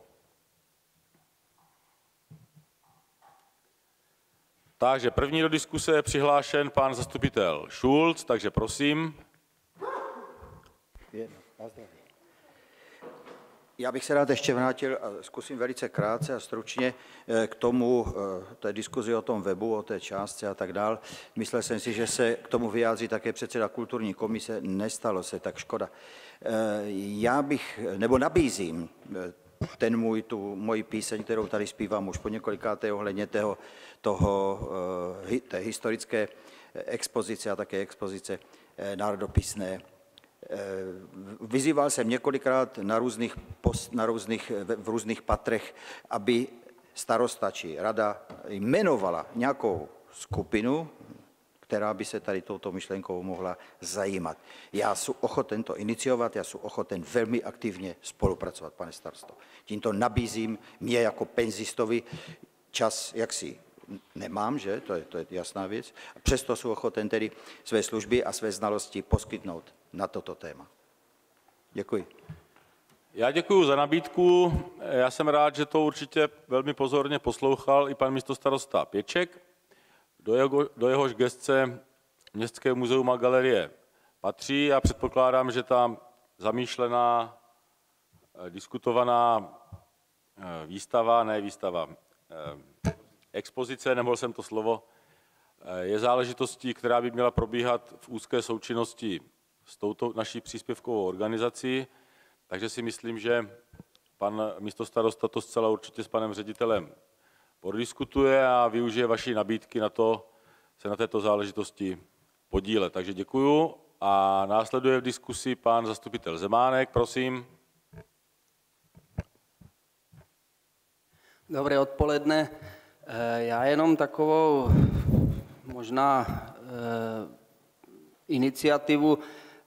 Takže první do diskuse je přihlášen pan zastupitel Šulc, takže prosím. Já bych se rád ještě vrátil a zkusím velice krátce a stručně k tomu, té diskuzi o tom webu, o té částce a tak dál. Myslel jsem si, že se k tomu vyjádří také předseda kulturní komise, nestalo se, tak škoda. Já bych, nebo nabízím ten můj, tu moji píseň, kterou tady zpívám už po několikáté ohledně toho, toho, té historické expozice a také expozice národopisné. Vyzýval jsem několikrát na různých post, na různých, v různých patrech, aby starosta či rada jmenovala nějakou skupinu, která by se tady touto myšlenkou mohla zajímat. Já jsem ochoten to iniciovat, já jsem ochoten velmi aktivně spolupracovat, pane starosto. Tímto nabízím mě jako penzistovi čas, jak si nemám, že? To je, to je jasná věc. Přesto jsem ochoten tedy své služby a své znalosti poskytnout na toto téma. Děkuji. Já děkuji za nabídku. Já jsem rád, že to určitě velmi pozorně poslouchal i pan místostarosta Pěček. Do, jeho, do jehož gestce Městské muzeum a galerie patří a předpokládám, že ta zamýšlená, diskutovaná výstava, ne výstava, expozice, nemohl jsem to slovo, je záležitostí, která by měla probíhat v úzké součinnosti s touto naší příspěvkovou organizací, takže si myslím, že pan místostarosta to zcela určitě s panem ředitelem prodiskutuje a využije vaší nabídky na to, se na této záležitosti podílet. Takže děkuju a následuje v diskusi pan zastupitel Zemánek, prosím. Dobré odpoledne. Já jenom takovou možná iniciativu,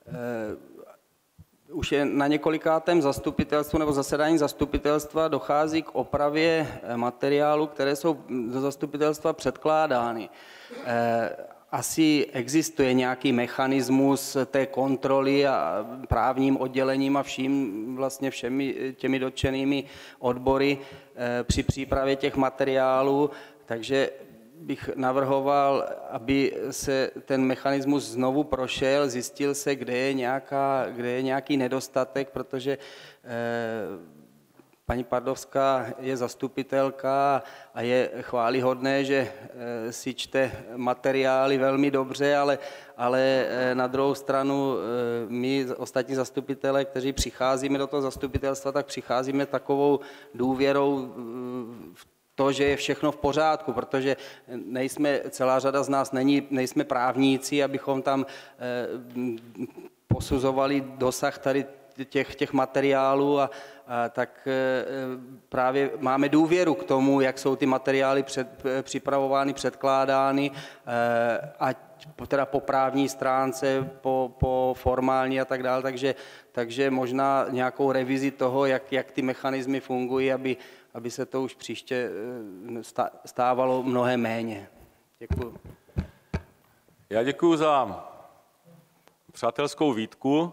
už je na několikátém zastupitelstvu nebo zasedání zastupitelstva dochází k opravě materiálu, které jsou do zastupitelstva předkládány. Asi existuje nějaký mechanismus té kontroly a právním oddělením a vším, vlastně všemi těmi dotčenými odbory při přípravě těch materiálů, takže bych navrhoval, aby se ten mechanismus znovu prošel, zjistil se, kde je, nějaká, kde je nějaký nedostatek, protože eh, paní Pardovská je zastupitelka a je chvályhodné, že eh, si čte materiály velmi dobře, ale, ale eh, na druhou stranu eh, my ostatní zastupitelé, kteří přicházíme do toho zastupitelstva, tak přicházíme takovou důvěrou v to, že je všechno v pořádku, protože nejsme, celá řada z nás není, nejsme právníci, abychom tam eh, posuzovali dosah tady těch, těch materiálů a, a tak eh, právě máme důvěru k tomu, jak jsou ty materiály před, připravovány, předkládány, eh, ať teda po právní stránce, po, po formální a tak dále, takže, takže možná nějakou revizi toho, jak, jak ty mechanismy fungují, aby aby se to už příště stávalo mnohem méně. Děkuji. Já děkuji za přátelskou výtku.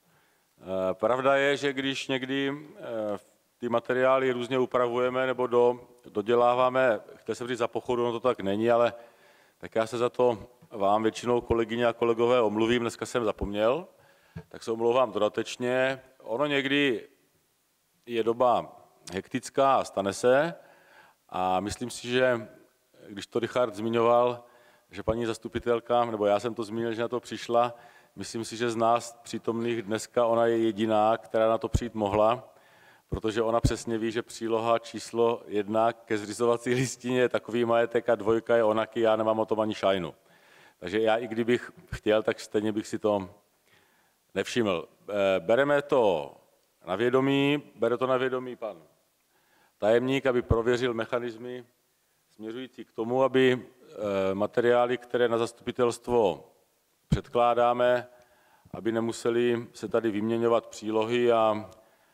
Pravda je, že když někdy ty materiály různě upravujeme nebo do, doděláváme, chce se říct za pochodu, no to tak není, ale tak já se za to vám většinou kolegyně a kolegové omluvím, dneska jsem zapomněl, tak se omlouvám dodatečně. Ono někdy je doba hektická a stane se a myslím si, že když to Richard zmiňoval, že paní zastupitelka, nebo já jsem to zmínil, že na to přišla, myslím si, že z nás přítomných dneska ona je jediná, která na to přijít mohla, protože ona přesně ví, že příloha číslo jedna ke zřizovací listině je takový majetek a dvojka je onaky, já nemám o tom ani šajnu. Takže já i kdybych chtěl, tak stejně bych si to nevšiml. Bereme to na vědomí, bere to na vědomí pan tajemník, aby prověřil mechanismy směřující k tomu, aby materiály, které na zastupitelstvo předkládáme, aby nemuseli se tady vyměňovat přílohy a,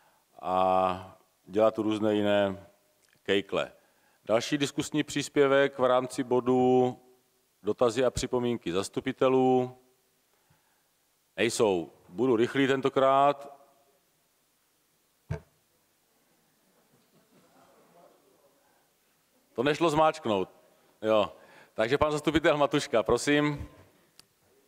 a dělat různé jiné kejkle. Další diskusní příspěvek v rámci bodu dotazy a připomínky zastupitelů nejsou. Budu rychlý tentokrát. To nešlo zmáčknout. Jo. Takže pan zastupitel Matuška, prosím.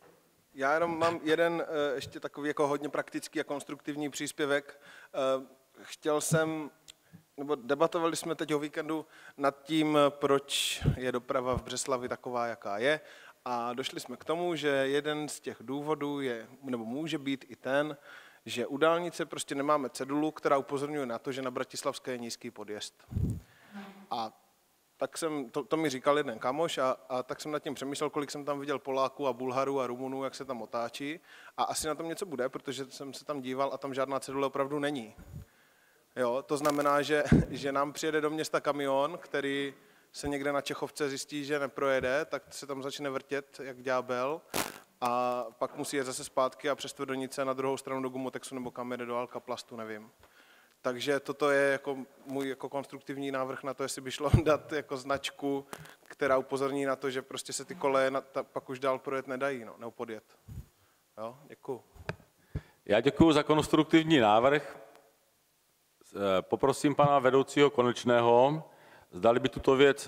Já jenom mám jeden ještě takový jako hodně praktický a konstruktivní příspěvek. chtěl jsem, nebo debatovali jsme teď o víkendu nad tím, proč je doprava v Břeclavi taková, jaká je. A došli jsme k tomu, že jeden z těch důvodů je, nebo může být i ten, že u dálnice prostě nemáme cedulu, která upozorňuje na to, že na Bratislavské je nízký podjezd. A tak jsem, to, to mi říkal jeden kamoš a, a tak jsem nad tím přemýšlel, kolik jsem tam viděl Poláků a Bulharů a Rumunů, jak se tam otáčí. A asi na tom něco bude, protože jsem se tam díval a tam žádná cedule opravdu není. Jo, to znamená, že, že nám přijede do města kamion, který se někde na Čechovce zjistí, že neprojede, tak se tam začne vrtět jak ďábel a pak musí jet zase zpátky a přes Tvrdonice na druhou stranu do Gumotexu nebo kam jede do Alkaplastu, nevím. Takže toto je jako můj jako konstruktivní návrh na to, jestli by šlo dát jako značku, která upozorní na to, že prostě se ty koleje na, ta, pak už dál projet nedají, no, nebo podjet. Jo, děkuju. Já děkuji za konstruktivní návrh. Poprosím pana vedoucího Konečného, zdali by tuto věc,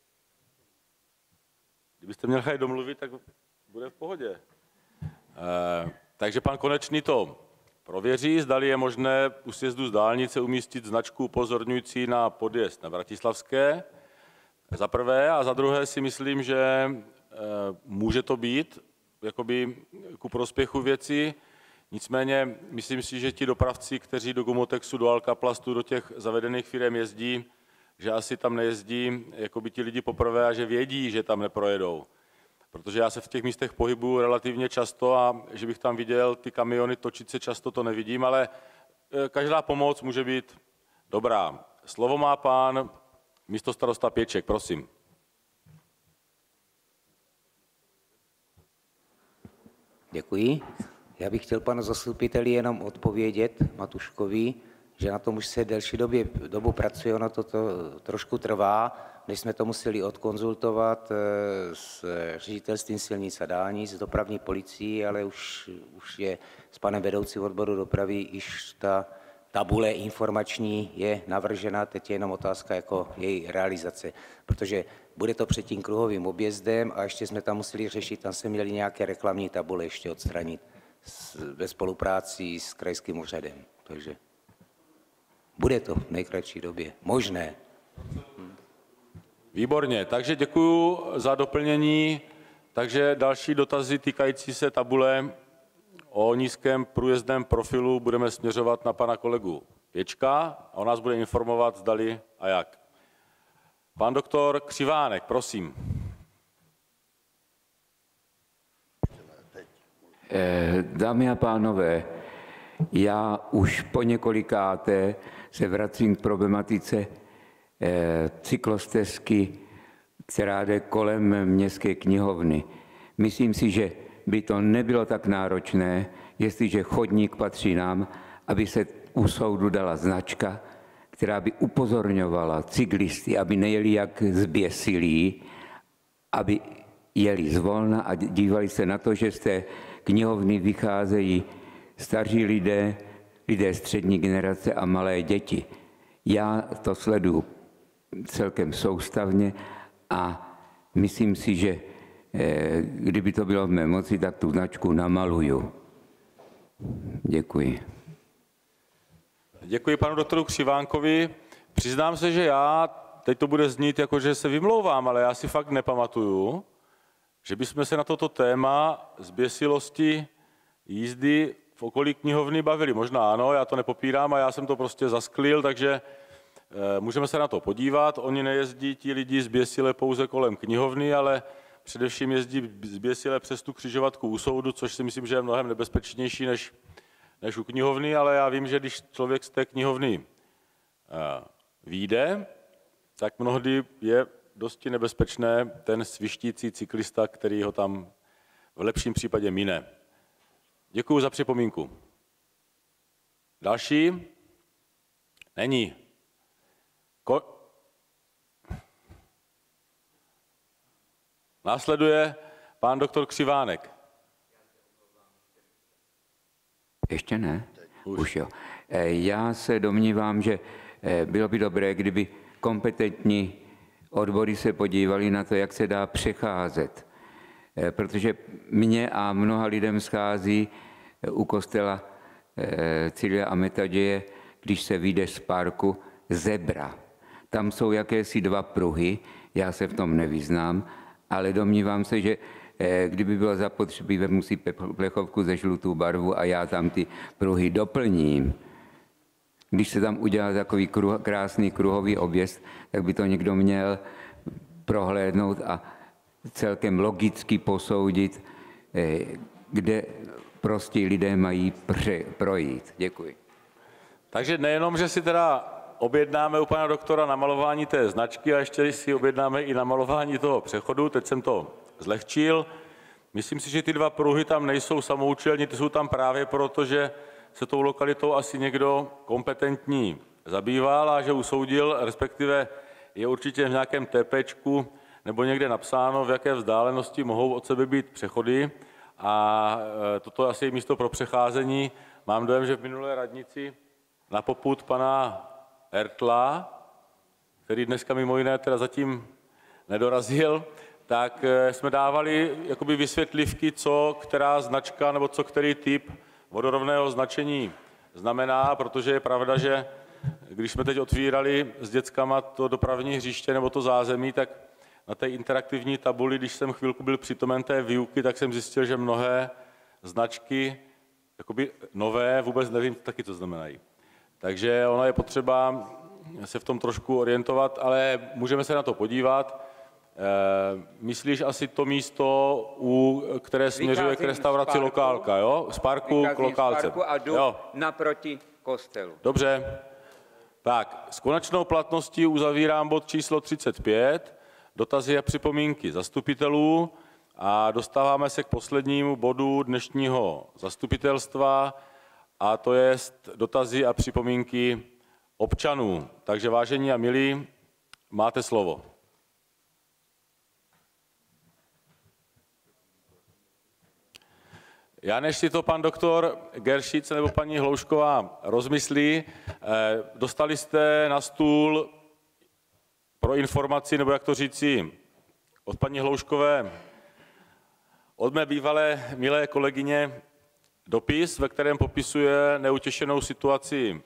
kdybyste měl chtěli domluvit, tak bude v pohodě. E, takže pan Konečný to prověří, zdali je možné u sjezdu z dálnice umístit značku upozorňující na podjezd na Bratislavské, za prvé, a za druhé si myslím, že e, může to být jakoby ku prospěchu věci. Nicméně myslím si, že ti dopravci, kteří do Gumotexu, do Alkaplastu, do těch zavedených firem jezdí, že asi tam nejezdí jakoby ti lidi poprvé a že vědí, že tam neprojedou. Protože já se v těch místech pohybuju relativně často a že bych tam viděl ty kamiony točit se často, to nevidím, ale každá pomoc může být dobrá. Slovo má pán místostarosta Pěček, prosím. Děkuji. Já bych chtěl panu zastupiteli jenom odpovědět, Matuškovi, že na tom už se delší době, dobu pracuje, ono to, to trošku trvá, než jsme to museli odkonzultovat s ředitelstvím silnic a dálnic, s dopravní policií, ale už, už je s panem vedoucí odboru dopravy již ta tabule informační je navržena, teď je jenom otázka jako její realizace, protože bude to před tím kruhovým objezdem a ještě jsme tam museli řešit, tam jsme měli nějaké reklamní tabule ještě odstranit ve spolupráci s krajským úřadem, takže bude to v nejkratší době možné. Výborně, takže děkuji za doplnění. Takže další dotazy týkající se tabule o nízkém průjezdném profilu budeme směřovat na pana kolegu Pěčka a on nás bude informovat, zdali a jak. Pan doktor Křivánek, prosím. Dámy a pánové, já už po několikáté se vracím k problematice cyklostezky, která jde kolem městské knihovny. Myslím si, že by to nebylo tak náročné, jestliže chodník patří nám, aby se u soudu dala značka, která by upozorňovala cyklisty, aby nejeli jak zběsilí, aby jeli zvolna a dívali se na to, že z té knihovny vycházejí staří lidé, lidé střední generace a malé děti. Já to sleduju celkem soustavně a myslím si, že kdyby to bylo v mé moci, tak tu značku namaluju. Děkuji. Děkuji panu doktoru Křivánkovi. Přiznám se, že já, teď to bude znít jako, že se vymlouvám, ale já si fakt nepamatuju, že bychom se na toto téma zběsilosti jízdy v okolí knihovny bavili. Možná ano, já to nepopírám a já jsem to prostě zasklil, takže e, můžeme se na to podívat. Oni nejezdí ti lidi zběsile pouze kolem knihovny, ale především jezdí zběsile přes tu křižovatku u soudu, což si myslím, že je mnohem nebezpečnější než, než u knihovny, ale já vím, že když člověk z té knihovny e, vyjde, tak mnohdy je dosti nebezpečné ten svištící cyklista, který ho tam v lepším případě mine. Děkuji za připomínku. Další? Není. Ko- Následuje pán doktor Křivánek. Ještě ne? Už. Už jo. Já se domnívám, že bylo by dobré, kdyby kompetentní odbory se podívali na to, jak se dá přecházet. Protože mně a mnoha lidem schází u kostela Cyria a Metaděje když se vyjde z parku, zebra. Tam jsou jakési dva pruhy, já se v tom nevyznám, ale domnívám se, že kdyby bylo zapotřebí, vemu si plechovku ze žlutou barvu a já tam ty pruhy doplním. Když se tam udělá takový kruh, krásný kruhový objezd, tak by to někdo měl prohlédnout a celkem logicky posoudit, kde prostě lidé mají pře, projít. Děkuji. Takže nejenom, že si teda objednáme u pana doktora namalování té značky a ještě si objednáme i namalování toho přechodu, teď jsem to zlehčil. Myslím si, že ty dva pruhy tam nejsou samoučelní, ty jsou tam právě proto, že se tou lokalitou asi někdo kompetentní zabýval a že usoudil, respektive je určitě v nějakém TPčku nebo někde napsáno, v jaké vzdálenosti mohou od sebe být přechody a toto asi je místo pro přecházení. Mám dojem, že v minulé radnici na popud pana Ertla, který dneska mimo jiné teda zatím nedorazil, tak jsme dávali jakoby vysvětlivky, co která značka nebo co který typ vodorovného značení znamená, protože je pravda, že když jsme teď otvírali s dětskama to dopravní hřiště nebo to zázemí, tak na té interaktivní tabuli, když jsem chvilku byl přítomen té výuky, tak jsem zjistil, že mnohé značky, jakoby nové, vůbec nevím taky, co znamenají. Takže ono je potřeba se v tom trošku orientovat, ale můžeme se na to podívat. E, myslíš asi to místo, u, které směřuje k restauraci parku, Lokálka, jo? Z parku k Lokálce. Z parku a jdu jo. naproti kostelu. Dobře. Tak, s konečnou platností uzavírám bod číslo třicet pět, dotazy a připomínky zastupitelů a dostáváme se k poslednímu bodu dnešního zastupitelstva a to je dotazy a připomínky občanů. Takže vážení a milí, máte slovo. Já než si to pan doktor Geršic nebo paní Hloušková rozmyslí, dostali jste na stůl pro informaci, nebo jak to říci, od paní Hlouškové, od mé bývalé milé kolegyně dopis, ve kterém popisuje neutěšenou situaci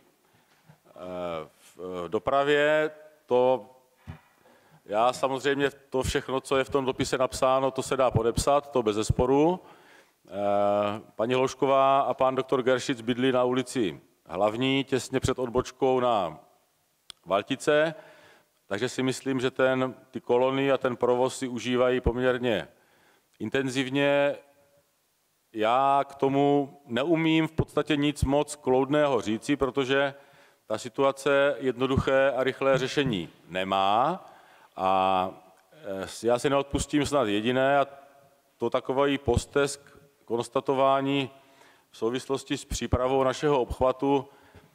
v dopravě. To já samozřejmě to všechno, co je v tom dopise napsáno, to se dá podepsat, to bez zesporu. Paní Hloušková a pan doktor Geršic bydlí na ulici Hlavní, těsně před odbočkou na Valtice, takže si myslím, že ten, ty kolony a ten provoz si užívají poměrně intenzivně. Já k tomu neumím v podstatě nic moc kloudného říci, protože ta situace jednoduché a rychlé řešení nemá a já si neodpustím snad jediné a to takový postesk konstatování v souvislosti s přípravou našeho obchvatu.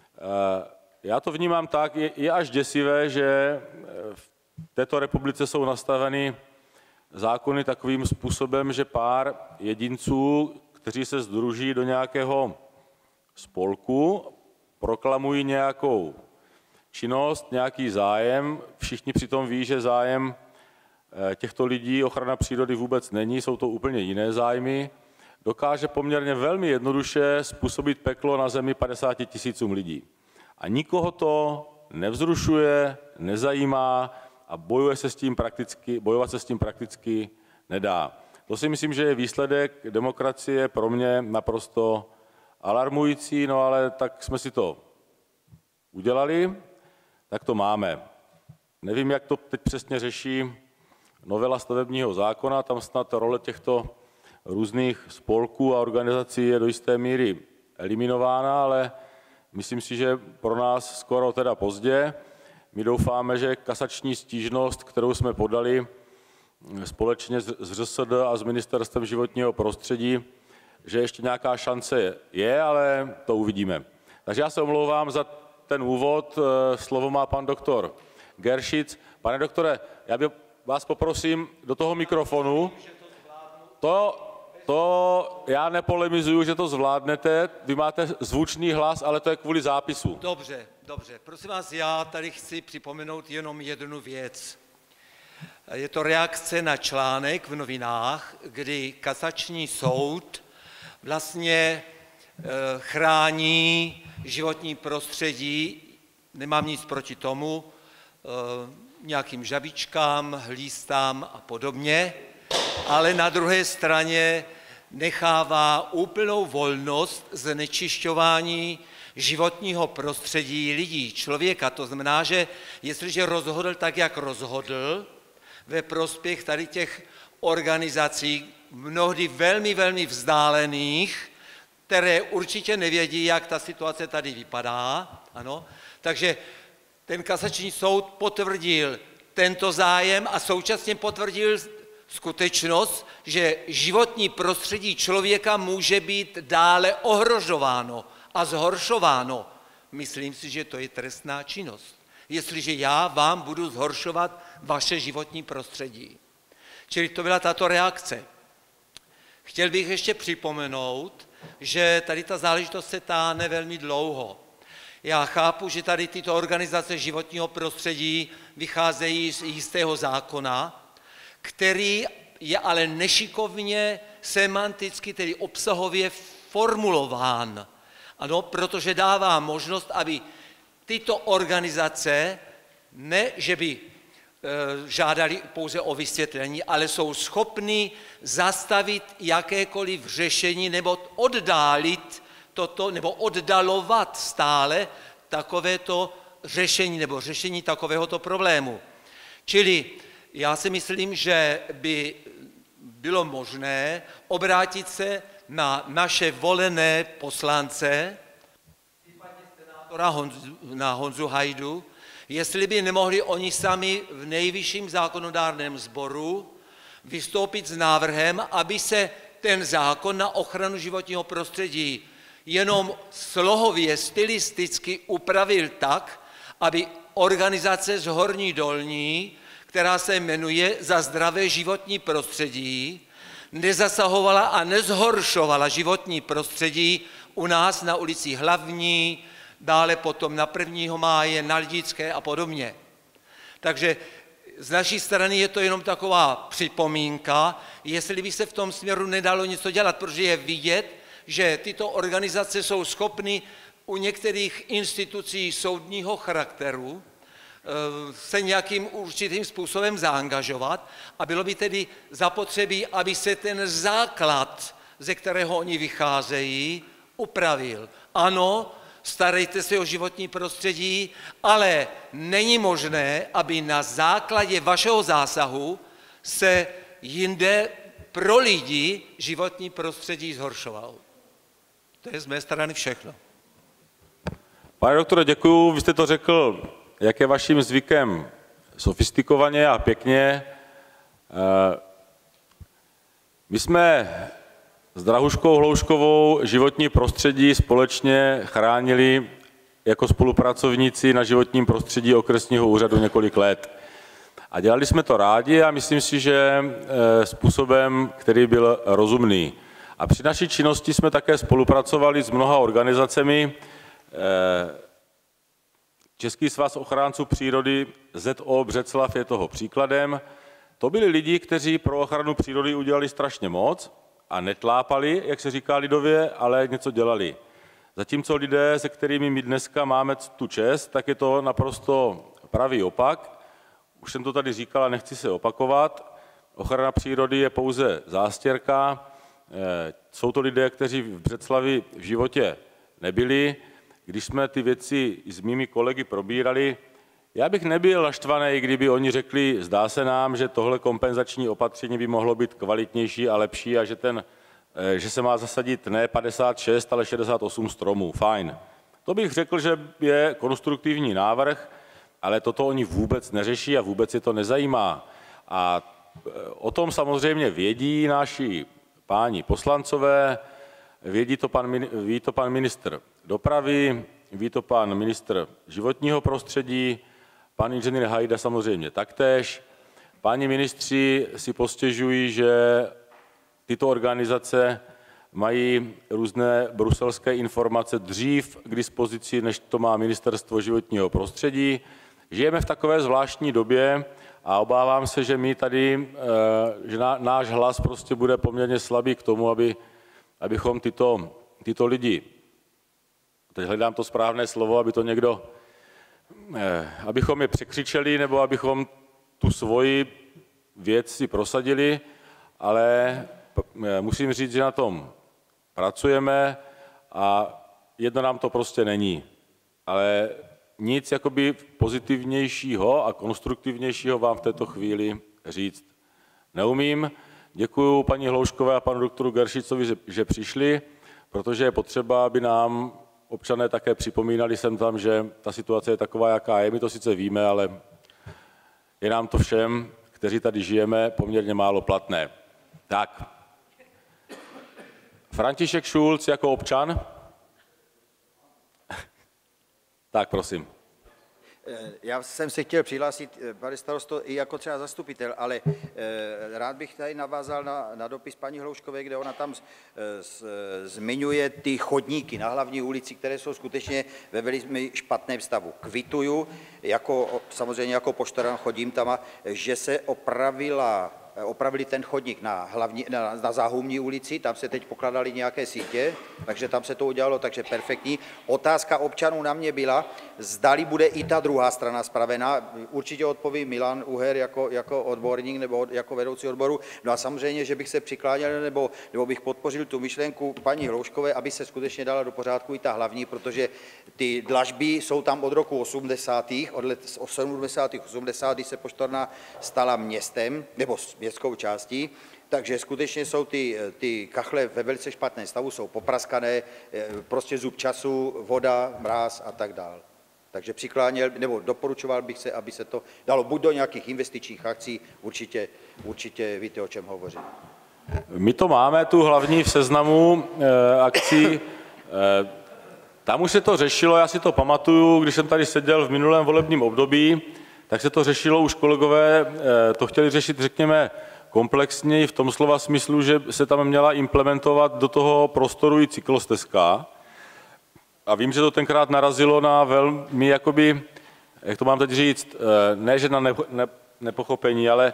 Já to vnímám tak, je, je až děsivé, že v této republice jsou nastaveny zákony takovým způsobem, že pár jedinců, kteří se sdruží do nějakého spolku, proklamují nějakou činnost, nějaký zájem. Všichni přitom ví, že zájem těchto lidí ochrana přírody vůbec není, jsou to úplně jiné zájmy. Dokáže poměrně velmi jednoduše způsobit peklo na zemi padesáti tisícům lidí. A nikoho to nevzrušuje, nezajímá a bojuje se s tím prakticky, bojovat se s tím prakticky nedá. To si myslím, že je výsledek demokracie pro mě naprosto alarmující, no ale tak jsme si to udělali, tak to máme. Nevím, jak to teď přesně řeší novela stavebního zákona, tam snad role těchto různých spolků a organizací je do jisté míry eliminována, ale myslím si, že pro nás skoro teda pozdě. My doufáme, že kasační stížnost, kterou jsme podali společně s ŘSD a s Ministerstvem životního prostředí, že ještě nějaká šance je, ale to uvidíme. Takže já se omlouvám za ten úvod. Slovo má pan doktor Geršic. Pane doktore, já bych vás poprosím do toho mikrofonu. To, to já nepolemizuju, že to zvládnete. Vy máte zvučný hlas, ale to je kvůli zápisu. Dobře, dobře. Prosím vás, já tady chci připomenout jenom jednu věc. Je to reakce na článek v novinách, kdy kasační soud vlastně chrání životní prostředí, nemám nic proti tomu, nějakým žabičkám, hlístám a podobně, ale na druhé straně nechává úplnou volnost znečišťování životního prostředí lidí, člověka. To znamená, že jestliže rozhodl tak, jak rozhodl, ve prospěch tady těch organizací, mnohdy velmi, velmi vzdálených, které určitě nevědí, jak ta situace tady vypadá, ano, takže ten kasační soud potvrdil tento zájem a současně potvrdil skutečnost, že životní prostředí člověka může být dále ohrožováno a zhoršováno. Myslím si, že to je trestná činnost. Jestliže já vám budu zhoršovat vaše životní prostředí. Čili to byla tato reakce. Chtěl bych ještě připomenout, že tady ta záležitost se táhne velmi dlouho. Já chápu, že tady tyto organizace životního prostředí vycházejí z jistého zákona, který je ale nešikovně, semanticky, tedy obsahově formulován. Ano, protože dává možnost, aby tyto organizace, ne, že by e, žádali pouze o vysvětlení, ale jsou schopni zastavit jakékoliv řešení nebo oddálit toto, nebo oddalovat stále takovéto řešení nebo řešení takovéhoto problému. Čili já si myslím, že by bylo možné obrátit se na naše volené poslance, případně senátora Honzu, na Honzu Hajdu, jestli by nemohli oni sami v nejvyšším zákonodárném sboru vystoupit s návrhem, aby se ten zákon na ochranu životního prostředí jenom slohově, stylisticky upravil tak, aby organizace z Horní Dolní, která se jmenuje Za zdravé životní prostředí, nezasahovala a nezhoršovala životní prostředí u nás na ulici Hlavní, dále potom na prvního máje, na Lidické a podobně. Takže z naší strany je to jenom taková připomínka, jestli by se v tom směru nedalo něco dělat, protože je vidět, že tyto organizace jsou schopny u některých institucí soudního charakteru se nějakým určitým způsobem zaangažovat a bylo by tedy zapotřebí, aby se ten základ, ze kterého oni vycházejí, upravil. Ano, starejte se o životní prostředí, ale není možné, aby na základě vašeho zásahu se jinde pro lidi životní prostředí zhoršovalo. To je z mé strany všechno. Pane doktore, děkuju. Vy jste to řekl, jak je vaším zvykem, sofistikovaně a pěkně. My jsme s Drahuškou Hlouškovou životní prostředí společně chránili jako spolupracovníci na životním prostředí okresního úřadu několik let. A dělali jsme to rádi a myslím si, že způsobem, který byl rozumný. A při naší činnosti jsme také spolupracovali s mnoha organizacemi. Český svaz ochránců přírody Z O Břeclav je toho příkladem. To byli lidi, kteří pro ochranu přírody udělali strašně moc a netlápali, jak se říká lidově, ale něco dělali. Zatímco lidé, se kterými my dneska máme tu čest, tak je to naprosto pravý opak. Už jsem to tady říkal a nechci se opakovat. Ochrana přírody je pouze zástěrka. Jsou to lidé, kteří v Břeclavi v životě nebyli. Když jsme ty věci s mými kolegy probírali, já bych nebyl naštvaný, kdyby oni řekli, zdá se nám, že tohle kompenzační opatření by mohlo být kvalitnější a lepší a že, ten, že se má zasadit ne padesát šest, ale šedesát osm stromů. Fajn. To bych řekl, že je konstruktivní návrh, ale toto oni vůbec neřeší a vůbec je to nezajímá. A o tom samozřejmě vědí naši páni poslancové, vědí to pan, ví to pan ministr dopravy, ví to pan ministr životního prostředí, pan inženýr Hajda samozřejmě taktéž. Páni ministři si postěžují, že tyto organizace mají různé bruselské informace dřív k dispozici, než to má ministerstvo životního prostředí. Žijeme v takové zvláštní době a obávám se, že my tady, že náš hlas prostě bude poměrně slabý k tomu, aby, abychom tyto tyto lidi, teď hledám to správné slovo, aby to někdo, eh, abychom je překřičeli nebo abychom tu svoji věc si prosadili, ale musím říct, že na tom pracujeme a jedno nám to prostě není. Ale nic jakoby pozitivnějšího a konstruktivnějšího vám v této chvíli říct neumím. Děkuji paní Hlouškové a panu doktoru Geršicovi, že, že přišli, protože je potřeba, aby nám občané také připomínali sem tam, že ta situace je taková, jaká je. My to sice víme, ale je nám to všem, kteří tady žijeme, poměrně málo platné. Tak. František Šulc jako občan. Tak, prosím. Já jsem se chtěl přihlásit, pane starosto, i jako třeba zastupitel, ale rád bych tady navázal na, na dopis paní Hlouškové, kde ona tam z, z, zmiňuje ty chodníky na hlavní ulici, které jsou skutečně ve velmi špatném stavu. Kvituju, jako, samozřejmě jako poštaran chodím tam, že se opravila opravili ten chodník na, hlavní, na, na Záhumní ulici, tam se teď pokladaly nějaké sítě, takže tam se to udělalo, takže perfektní. Otázka občanů na mě byla, zdali bude i ta druhá strana spravená. Určitě odpoví Milan Uher jako, jako odborník nebo jako vedoucí odboru. No a samozřejmě, že bych se přikláněl nebo, nebo bych podpořil tu myšlenku paní Hlouškové, aby se skutečně dala do pořádku i ta hlavní, protože ty dlažby jsou tam od roku osmdesátých, od let sedmdesátých, osmdesátých, kdy se poštovna stala městem, nebo městskou částí, takže skutečně jsou ty, ty kachle ve velice špatném stavu, jsou popraskané, prostě zub času, voda, mráz a tak dál. Takže přikláněl, nebo doporučoval bych se, aby se to dalo buď do nějakých investičních akcí, určitě, určitě víte, o čem hovořím. My to máme, tu hlavní v seznamu e, akcí. E, tam už se to řešilo, já si to pamatuju, když jsem tady seděl v minulém volebním období, tak se to řešilo, už kolegové e, to chtěli řešit, řekněme, komplexněji v tom slova smyslu, že se tam měla implementovat do toho prostoru i cyklostezka. A vím, že to tenkrát narazilo na velmi, jakoby, jak to mám teď říct, ne, že na nepo, ne, nepochopení, ale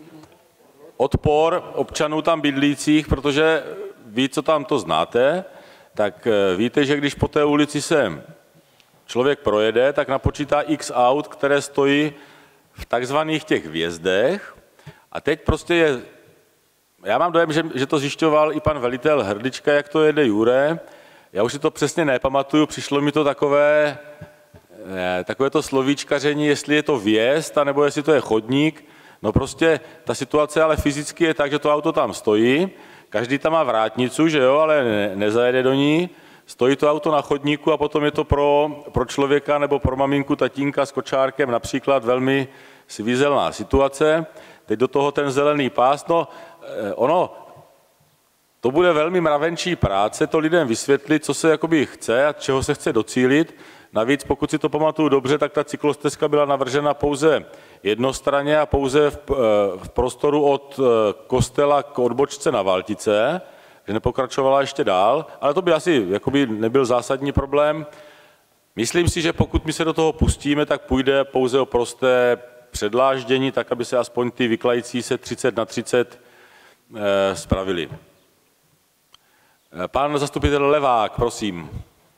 odpor občanů tam bydlících, protože ví, co tam to znáte, tak víte, že když po té ulici se člověk projede, tak napočítá x aut, které stojí v takzvaných těch vjezdech. A teď prostě je, já mám dojem, že, že to zjišťoval i pan velitel Hrdlička, jak to jede jure. Já už si to přesně nepamatuju, přišlo mi to takové, ne, takové to slovíčkaření, jestli je to vjezd, anebo jestli to je chodník. No prostě ta situace ale fyzicky je tak, že to auto tam stojí, každý tam má vrátnicu, že jo, ale ne, nezajede do ní, stojí to auto na chodníku a potom je to pro, pro člověka nebo pro maminku, tatínka s kočárkem například velmi svízelná situace. Teď do toho ten zelený pás, no ono, to bude velmi mravenčí práce, to lidem vysvětlit, co se jakoby chce a čeho se chce docílit. Navíc, pokud si to pamatuju dobře, tak ta cyklostezka byla navržena pouze jednostranně a pouze v, v prostoru od kostela k odbočce na Valtice, že nepokračovala ještě dál, ale to by asi jakoby nebyl zásadní problém. Myslím si, že pokud my se do toho pustíme, tak půjde pouze o prosté předláždění, tak aby se aspoň ty vyklající se třicet na třicet eh, spravili. Pán zastupitel Levák, prosím.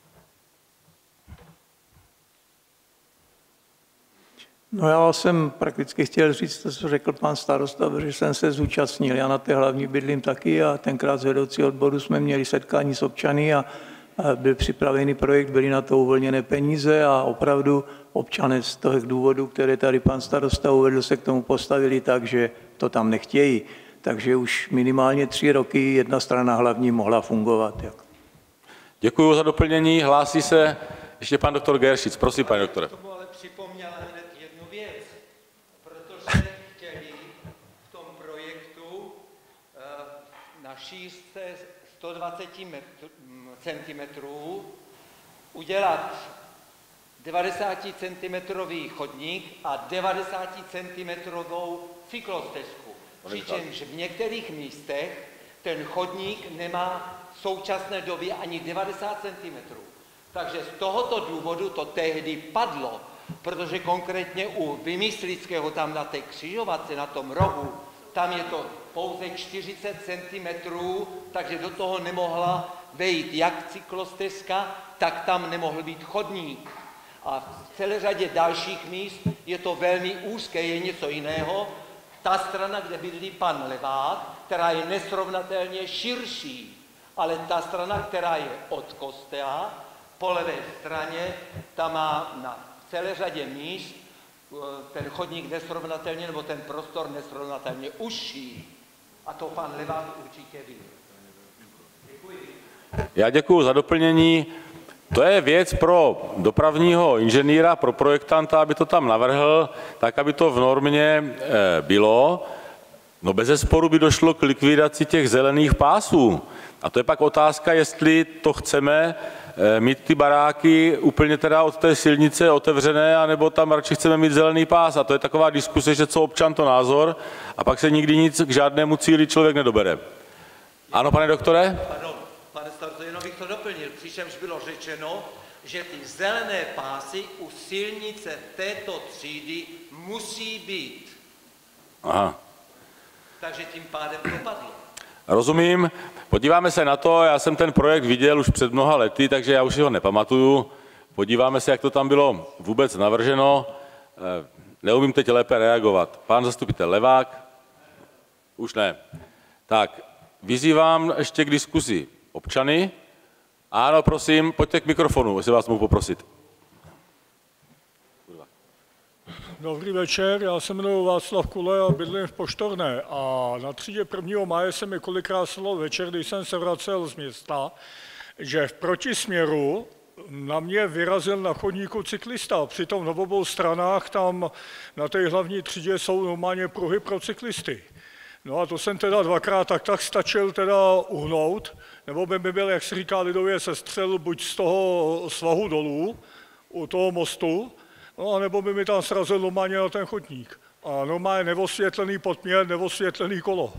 No já jsem prakticky chtěl říct to, co řekl pan starosta, protože jsem se zúčastnil. Já na té hlavní bydlím taky a tenkrát z vedoucí odboru jsme měli setkání s občany a byl připravený projekt, byly na to uvolněné peníze a opravdu občané z toho důvodu, které tady pan starosta uvedl, se k tomu postavili tak, že to tam nechtějí. Takže už minimálně tři roky jedna strana hlavní mohla fungovat. Děkuji za doplnění. Hlásí se ještě pan doktor Geršic. Prosím, pane doktore. Tomu ale připomněl hned jednu věc, protože chtěli v tom projektu na šířce sto dvacet centimetrů udělat devadesáticentimetrový chodník a devadesáticentimetrovou cyklostezku. Přičemž v některých místech ten chodník nemá v současné době ani devadesát centimetrů. Takže z tohoto důvodu to tehdy padlo, protože konkrétně u Vymyslického tam na té křižovatce, na tom rohu, tam je to pouze čtyřicet centimetrů, takže do toho nemohla vejít jak cyklostezka, tak tam nemohl být chodník. A v celé řadě dalších míst je to velmi úzké, je něco jiného. Ta strana, kde bydlí pan Levák, která je nesrovnatelně širší, ale ta strana, která je od kostela, po levé straně, ta má na celé řadě míst ten chodník nesrovnatelně, nebo ten prostor nesrovnatelně užší. A to pan Levák určitě ví. Děkuji. Já děkuji za doplnění. To je věc pro dopravního inženýra, pro projektanta, aby to tam navrhl, tak, aby to v normě bylo. No bezesporu by došlo k likvidaci těch zelených pásů. A to je pak otázka, jestli to chceme mít ty baráky úplně teda od té silnice otevřené, anebo tam radši chceme mít zelený pás. A to je taková diskuse, že co občan, to názor, a pak se nikdy nic k žádnému cíli člověk nedobere. Ano, pane doktore? Pardon, pane starosto, jenom bych to doplnil. Přičemž bylo řečeno, že ty zelené pásy u silnice této třídy musí být. Aha. Takže tím pádem to padlo. Rozumím. Podíváme se na to, já jsem ten projekt viděl už před mnoha lety, takže já už si ho nepamatuju. Podíváme se, jak to tam bylo vůbec navrženo. Neumím teď lépe reagovat. Pán zastupitel Levák? Už ne. Tak, vyzývám ještě k diskusi občany. Ano, prosím, pojďte k mikrofonu, jestli vás mohu poprosit. Dobrý večer, já se jmenuji Václav Kule a bydlím v Poštorné. A na třídě prvního máje se mi kolikrát stalo večer, když jsem se vracel z města, že v protisměru na mě vyrazil na chodníku cyklista. Přitom na obou stranách tam na té hlavní třídě jsou normálně pruhy pro cyklisty. No a to jsem teda dvakrát tak tak stačil teda uhnout, nebo by mi byl, jak se říká lidově, sestřel buď z toho svahu dolů, u toho mostu, no a nebo by mi tam srazil normálně na ten chodník. A normálně nevosvětlený podměr, nevosvětlený kolo.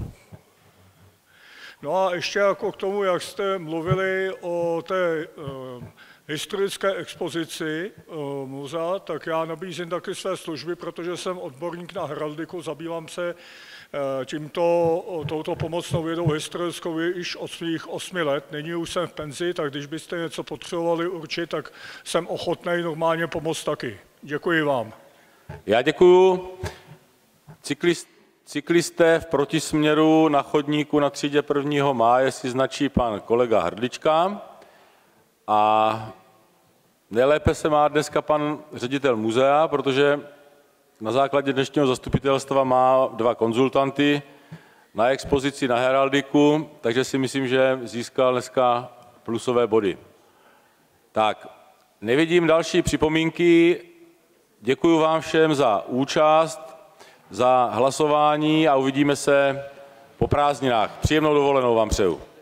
No a ještě jako k tomu, jak jste mluvili o té uh, historické expozici uh, muzea, tak já nabízím taky své služby, protože jsem odborník na heraldiku, zabývám se uh, tímto, touto pomocnou vědou historickou již od svých osmi let. Nyní už jsem v penzi, tak když byste něco potřebovali určit, tak jsem ochotný normálně pomoct taky. Děkuji vám. Já děkuju. Cyklist, cyklisté v protisměru na chodníku na třídě prvního máje si značí pan kolega Hrdlička a nejlépe se má dneska pan ředitel muzea, protože na základě dnešního zastupitelstva má dva konzultanty na expozici na heraldiku, takže si myslím, že získal dneska plusové body. Tak, nevidím další připomínky. Děkuji vám všem za účast, za hlasování a uvidíme se po prázdninách. Příjemnou dovolenou vám přeju.